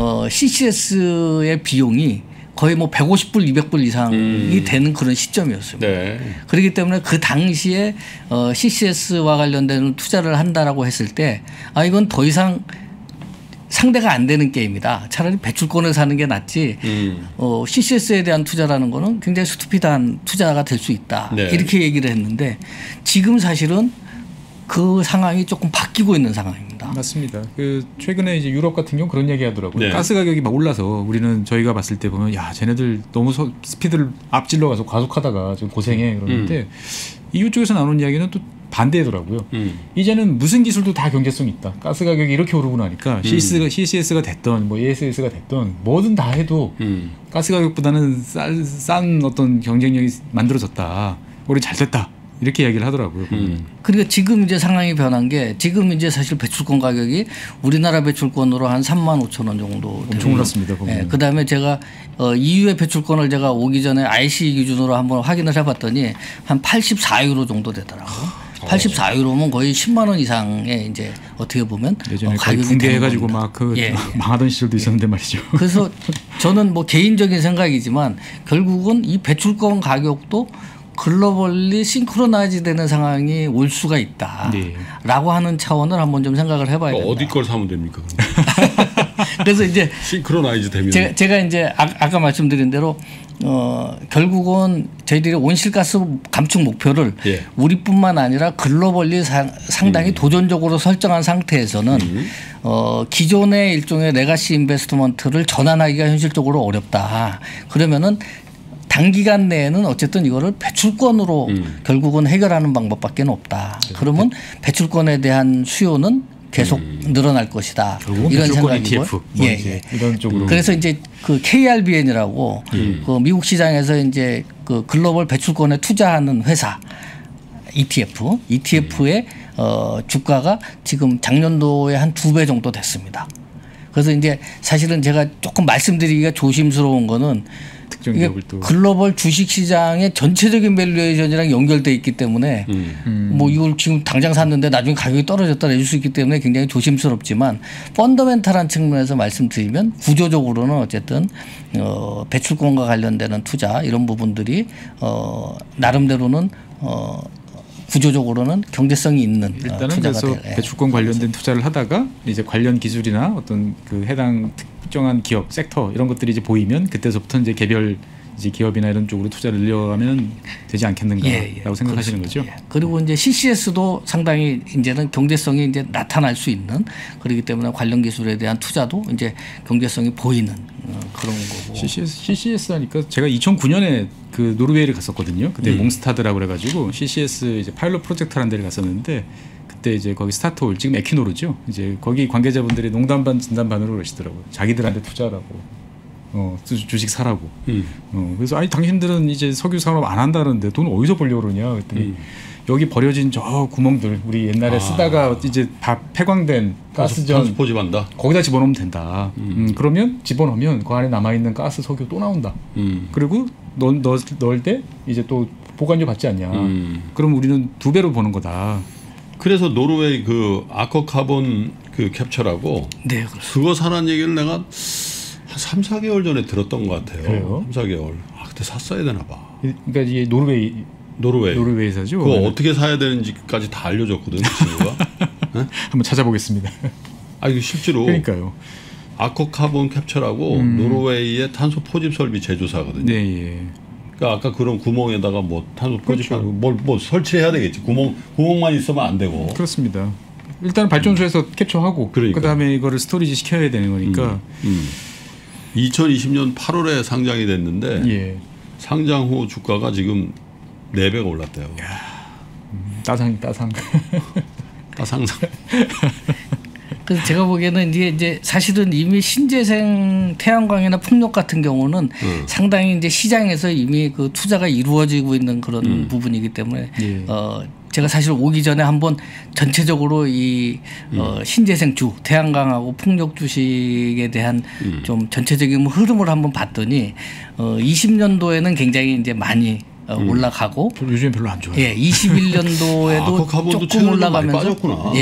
Speaker 1: CCS의 비용이 거의 뭐 150불, 200불 이상이 되는 그런 시점이었습니다. 그렇기 때문에 그 당시에 CCS와 관련된 투자를 한다라고 했을 때 이건 더 이상 상대가 안 되는 게임이다. 차라리 배출권을 사는 게 낫지. CCS에 대한 투자라는 거는 굉장히 스투피드한 투자가 될 수 있다. 이렇게 얘기를 했는데 지금 사실은 그 상황이 조금 바뀌고 있는 상황입니다.
Speaker 3: 맞습니다. 그 최근에 이제 유럽 같은 경우 그런 얘기 하더라고요. 가스 가격이 막 올라서 저희가 봤을 때 보면 야 쟤네들 너무 스피드를 앞질러 가서 과속하다가 지금 고생해 그러는데 EU 쪽에서 나오는 이야기는 또 반대더라고요. 이제는 무슨 기술도 다 경제성이 있다. 가스 가격이 이렇게 오르고 나니까 CCS가 됐던 뭐 ESS가 됐던 뭐든 다 해도 가스 가격보다는 싼 어떤 경쟁력이 만들어졌다. 우리 잘 됐다. 이렇게 이야기를 하더라고요.
Speaker 1: 그러니까 지금 이제 상황이 변한 게 지금 이제 사실 배출권 가격이 우리나라 배출권으로 한 35,000원 정도
Speaker 3: 엄청 올랐습니다.
Speaker 1: 그다음에 제가 EU의 배출권을 제가 오기 전에 IC 기준으로 한번 확인을 해봤더니 한 84유로 정도 되더라고요. 84유로면 거의 10만 원 이상의 이제 어떻게 보면
Speaker 3: 예전에 가격이 붕괴해가지고 막 망하던 시절도 있었는데 말이죠.
Speaker 1: 그래서 저는 뭐 개인적인 생각이지만 결국은 이 배출권 가격도 글로벌리 싱크로나이즈 되는 상황이 올 수가 있다라고 하는 차원을 한번 좀 생각을 해봐야 된다.
Speaker 2: 어디 걸 사면 됩니까?
Speaker 1: 그래서 이제
Speaker 2: 싱크로나이즈 되면
Speaker 1: 제가 이제 아까 말씀드린 대로 결국은 저희들이 온실가스 감축 목표를 우리뿐만 아니라 글로벌리 상당히 도전적으로 설정한 상태에서는 기존의 일종의 레가시 인베스트먼트를 전환하기가 현실적으로 어렵다. 그러면은 단기간 내에는 어쨌든 이거를 배출권으로 결국은 해결하는 방법밖에 없다. 그러면 배출권에 대한 수요는 계속 늘어날 것이다. 이런 생각이고,
Speaker 3: 이런 쪽으로.
Speaker 1: 그래서 이제 그 KRBN이라고 그 미국 시장에서 이제 그 글로벌 배출권에 투자하는 회사 ETF의 주가가 지금 작년도에 한 2배 정도 됐습니다. 그래서 이제 사실은 제가 조금 말씀드리기가 조심스러운 거는 이게 글로벌 주식 시장의 전체적인 밸류에이션이랑 연결돼 있기 때문에 뭐 이걸 지금 당장 샀는데 나중에 가격이 떨어졌다 내줄 수 있기 때문에 굉장히 조심스럽지만 펀더멘탈한 측면에서 말씀드리면 구조적으로는 어쨌든 배출권과 관련되는 투자 이런 부분들이 나름대로는 구조적으로는 경제성이 있는
Speaker 3: 일단은
Speaker 1: 투자가
Speaker 3: 그래서 배출권 관련된 투자를 하다가 이제 관련 기술이나 어떤 그 해당 특정한 기업 섹터 이런 것들이 이제 보이면 그때서부터 이제 개별 이제 기업이나 이런 쪽으로 투자를 늘려가면 되지 않겠는가라고 생각하시는 거죠.
Speaker 1: 그리고 이제 CCS도 상당히 이제는 경제성이 이제 나타날 수 있는 그렇기 때문에 관련 기술에 대한 투자도 이제 경제성이 보이는 그런 거고.
Speaker 3: CCS 하니까 제가 2009년에 그 노르웨이를 갔었거든요. 그때 몽스타드라고 그래가지고 CCS 이제 파일럿 프로젝트라는 데를 갔었는데 그때 이제 거기 스타트홀 지금 에퀴노르죠. 이제 거기 관계자분들이 농담 반 진담 반으로 그러시더라고요. 자기들한테 투자라고. 주식 사라고. 그래서 아니 당신들은 이제 석유 산업 안 한다는데 돈 어디서 벌려고 그러냐 그랬더니 여기 버려진 저 구멍들 우리 옛날에 쓰다가 이제 다 폐광된 가스전
Speaker 2: 포집한다.
Speaker 3: 거기다 집어넣으면 된다. 그러면 집어넣으면 그 안에 남아있는 가스 석유 또 나온다. 그리고 넣을 때 이제 또 보관료 받지 않냐. 그럼 우리는 2배로 버는 거다.
Speaker 2: 그래서 노르웨이 그 아커카본 그 캡처라고 그거 사는 얘기를 내가 한 3, 4개월 전에 들었던 것 같아요.
Speaker 3: 그래요?
Speaker 2: 3, 4개월. 그때 샀어야 되나 봐.
Speaker 3: 그러니까 이게 노르웨이에서죠.
Speaker 2: 그거 어떻게 사야 되는지까지 다 알려줬거든, 친구가. 네?
Speaker 3: 한번 찾아보겠습니다.
Speaker 2: 이거 실제로.
Speaker 3: 그러니까요.
Speaker 2: 아커카본 캡처라고 노르웨이의 탄소 포집 설비 제조사거든요.
Speaker 3: 네.
Speaker 2: 그러니까 아까 그런 구멍에다가 뭐 탄소 포집하고 뭐 설치해야 되겠지. 구멍만 있으면 안 되고.
Speaker 3: 그렇습니다. 일단 발전소에서 캡처하고 그다음에 이거를 스토리지 시켜야 되는 거니까.
Speaker 2: 2020년 8월에 상장이 됐는데 상장 후 주가가 지금 4배가 올랐대요.
Speaker 3: 따상.
Speaker 2: 따상상.
Speaker 1: 그래서 제가 보기에는 이제 사실은 이미 신재생 태양광이나 풍력 같은 경우는 상당히 이제 시장에서 이미 그 투자가 이루어지고 있는 그런 부분이기 때문에 제가 사실 오기 전에 한번 전체적으로 이 신재생주 태양광하고 풍력 주식에 대한 좀 전체적인 흐름을 한번 봤더니 20년도에는 굉장히 이제 많이 올라가고
Speaker 3: 요즘엔 별로 안 좋아요.
Speaker 1: 예, 21년도에도 조금 올라가면서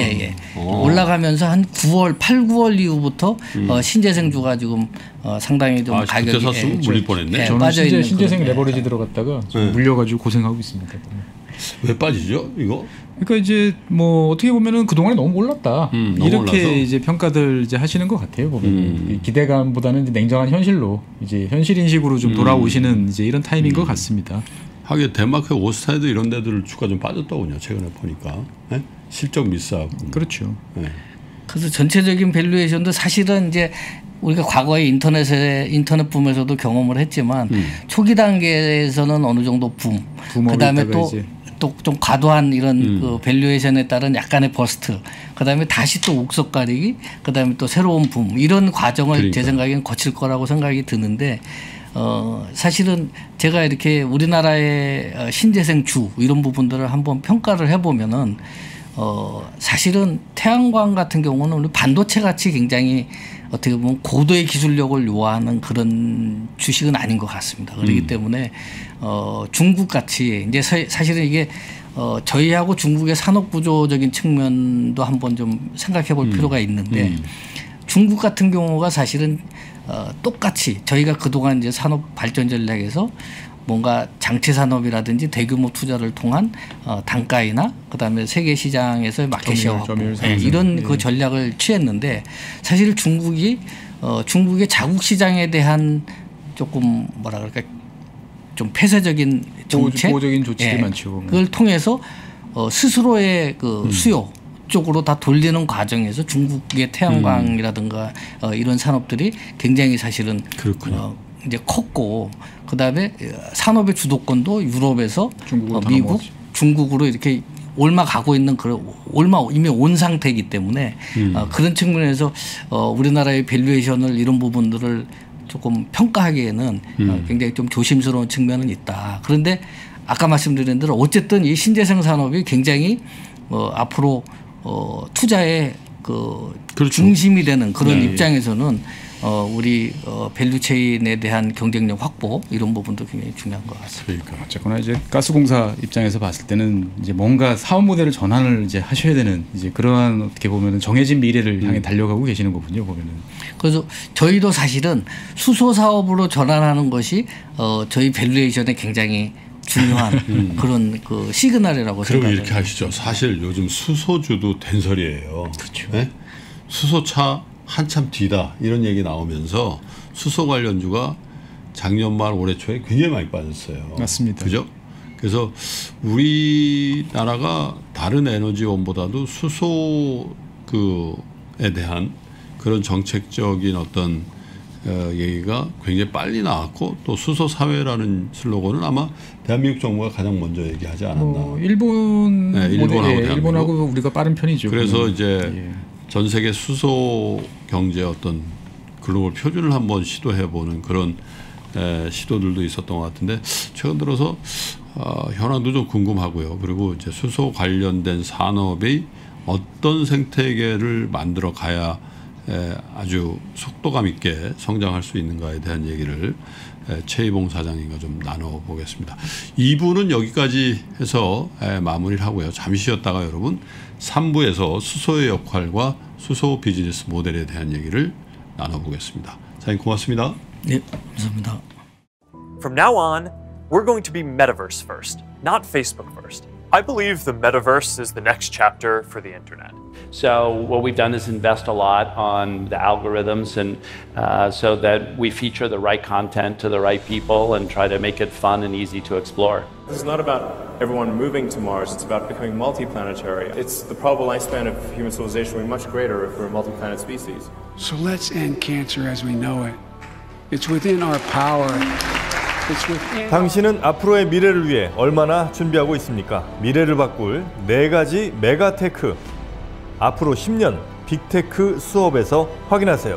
Speaker 1: 올라가면서 한 9월, 8, 9월 이후부터 신재생주가 지금 상당히 좀 가격이
Speaker 2: 그때 샀으면 물릴 뻔했네.
Speaker 3: 저는 신재생 레버리지 들어갔다가 물려가지고 고생하고 있습니다.
Speaker 2: 왜 빠지죠, 이거?
Speaker 3: 그러니까 이제 뭐 어떻게 보면은 그 동안에 너무 올랐다 이렇게
Speaker 2: 올라서.
Speaker 3: 이제 평가들 이제 하시는 것 같아요. 보면 기대감보다는 이제 냉정한 현실로 이제 현실 인식으로 좀 돌아오시는 이제 이런 타임인 것 같습니다.
Speaker 2: 하긴 덴마크 오스타이드 이런 데들 주가 좀 빠졌더군요. 최근에 보니까 실적 미스하고.
Speaker 3: 그렇죠.
Speaker 1: 그래서 전체적인 밸류에이션도 사실은 이제 우리가 과거에 인터넷 붐에서도 경험을 했지만 초기 단계에서는 어느 정도 붐, 그다음에 또 좀 과도한 이런 그 밸류에이션에 따른 약간의 버스트, 그다음에 다시 또 옥석 가리기, 그다음에 또 새로운 붐 이런 과정을 제 생각에는 거칠 거라고 생각이 드는데 사실은 제가 이렇게 우리나라의 신재생 주 이런 부분들을 한번 평가를 해보면은 사실은 태양광 같은 경우는 우리 반도체 같이 굉장히 어떻게 보면 고도의 기술력을 요하는 그런 주식은 아닌 것 같습니다. 그렇기 때문에 중국 같이 이제 사실은 이게 저희하고 중국의 산업 구조적인 측면도 한번 좀 생각해 볼 필요가 있는데 중국 같은 경우가 사실은 똑같이 저희가 그동안 이제 산업 발전 전략에서 뭔가 장치 산업이라든지 대규모 투자를 통한 단가이나 그다음에 세계 시장에서의 마켓 쉐어 확보 이런 그 전략을 취했는데 사실 중국이 중국의 자국 시장에 대한 조금 뭐라 그럴까 좀 폐쇄적인 정책,
Speaker 3: 보호적인 조치들이 많죠.
Speaker 1: 그걸 통해서 스스로의 그 수요 쪽으로 다 돌리는 과정에서 중국의 태양광이라든가 이런 산업들이 굉장히 사실은 이제 컸고 그다음에 산업의 주도권도 유럽에서 미국, 중국으로 이렇게 옮아가고 있는 그런 이미 온 상태이기 때문에 그런 측면에서 우리나라의 밸류에이션을 이런 부분들을 조금 평가하기에는 굉장히 좀 조심스러운 측면은 있다. 그런데 아까 말씀드린 대로 어쨌든 이 신재생 산업이 굉장히 앞으로 투자의 중심이 되는 그런 입장에서는 우리 밸류체인에 대한 경쟁력 확보 이런 부분도 굉장히 중요한 것 같습니다.
Speaker 3: 그러니까 어쨌거나 이제 가스공사 입장에서 봤을 때는 이제 뭔가 사업 모델을 전환을 이제 하셔야 되는 이제 그러한 어떻게 보면은 정해진 미래를 향해 달려가고 계시는 거군요, 보면은.
Speaker 1: 그래서 저희도 사실은 수소 사업으로 전환하는 것이 저희 밸류에이션에 굉장히 중요한 그런 그 시그널이라고 생각합니다.
Speaker 2: 그리고 이렇게 하시죠. 사실 요즘 수소주도 된설이에요.
Speaker 3: 그렇죠.
Speaker 2: 네? 수소차 한참 뒤다 이런 얘기 나오면서 수소 관련주가 작년 말 올해 초에 굉장히 많이 빠졌어요.
Speaker 3: 맞습니다.
Speaker 2: 그죠? 그래서 우리나라가 다른 에너지원보다도 수소에 대한 그런 정책적인 어떤 얘기가 굉장히 빨리 나왔고 또 수소 사회라는 슬로건은 아마 대한민국 정부가 가장 먼저 얘기하지 않았나.
Speaker 3: 일본하고 우리가 빠른 편이죠.
Speaker 2: 그래서 이제 전 세계 수소 경제 어떤 글로벌 표준을 한번 시도해보는 그런 시도들도 있었던 것 같은데 최근 들어서 현황도 좀 궁금하고요. 그리고 이제 수소 관련된 산업이 어떤 생태계를 만들어 가야 아주 속도감 있게 성장할 수 있는가에 대한 얘기를 최희봉 사장님과 좀 나눠보겠습니다. 2부는 여기까지 해서 마무리를 하고요. 잠시 쉬었다가 여러분 3부에서 수소의 역할과 수소 비즈니스 모델에 대한 얘기를 나눠보겠습니다. 사장님 고맙습니다.
Speaker 1: 네, 감사합니다.
Speaker 5: From now on, we're going to be metaverse first, not Facebook first. I believe the metaverse is the next chapter for the internet.
Speaker 6: So what we've done is invest a lot on the algorithms and so that we feature the right content to the right people and try to make it fun and easy to explore.
Speaker 7: This is not about everyone moving to Mars, it's about becoming multi-planetary. The probable lifespan of human civilization will be much greater if we're a multi-planet species.
Speaker 8: So let's end cancer as we know it. It's within our power 당신은 앞으로의 미래를 위해 얼마나 준비하고 있습니까? 미래를 바꿀 4가지 메가테크. 앞으로 10년 빅테크 수업에서 확인하세요.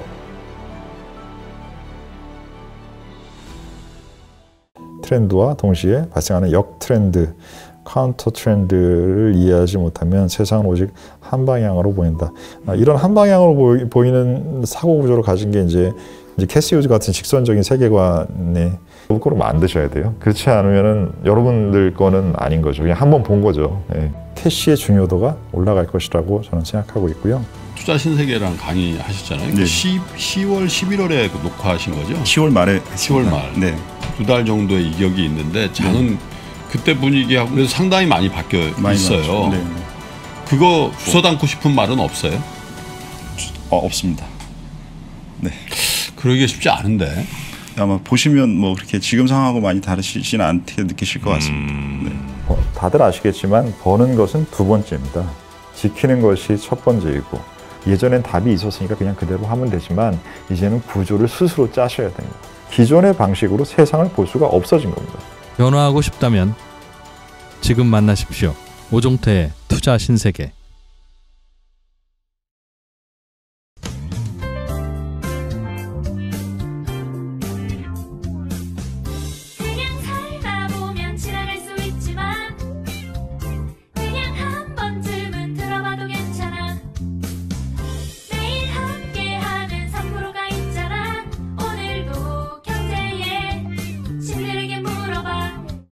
Speaker 9: 트렌드와 동시에 발생하는 역트렌드, 카운터 트렌드를 이해하지 못하면 세상은 오직 한 방향으로 보인다. 이런 한 방향으로 보이는 사고 구조를 가진 게 이제 캐시 휴즈 같은 직선적인 세계관에 거꾸로 만드셔야 돼요. 그렇지 않으면은 여러분들 거는 아닌 거죠. 그냥 한번 본 거죠. 예. 캐시의 중요도가 올라갈 것이라고 저는 생각하고 있고요.
Speaker 2: 투자 신세계랑 강의 하셨잖아요. 네. 10월, 11월에 녹화하신 거죠?
Speaker 10: 10월 말에
Speaker 2: 10월 말.
Speaker 10: 네.
Speaker 2: 2달 정도의 이격이 있는데 장은 그때 분위기하고 그래서 상당히 많이 바뀌어 있어요. 네. 그거 주워 담고 싶은 말은 없어요?
Speaker 10: 없습니다. 네.
Speaker 2: 그러기 쉽지 않은데.
Speaker 10: 아마 보시면 뭐 그렇게 지금 상황하고 많이 다르시진 않게 느끼실 것 같습니다. 네.
Speaker 9: 다들 아시겠지만 버는 것은 두 번째입니다. 지키는 것이 첫 번째이고 예전엔 답이 있었으니까 그냥 그대로 하면 되지만 이제는 구조를 스스로 짜셔야 됩니다. 기존의 방식으로 세상을 볼 수가 없어진 겁니다.
Speaker 11: 변화하고 싶다면 지금 만나십시오. 오종태의 투자 신세계.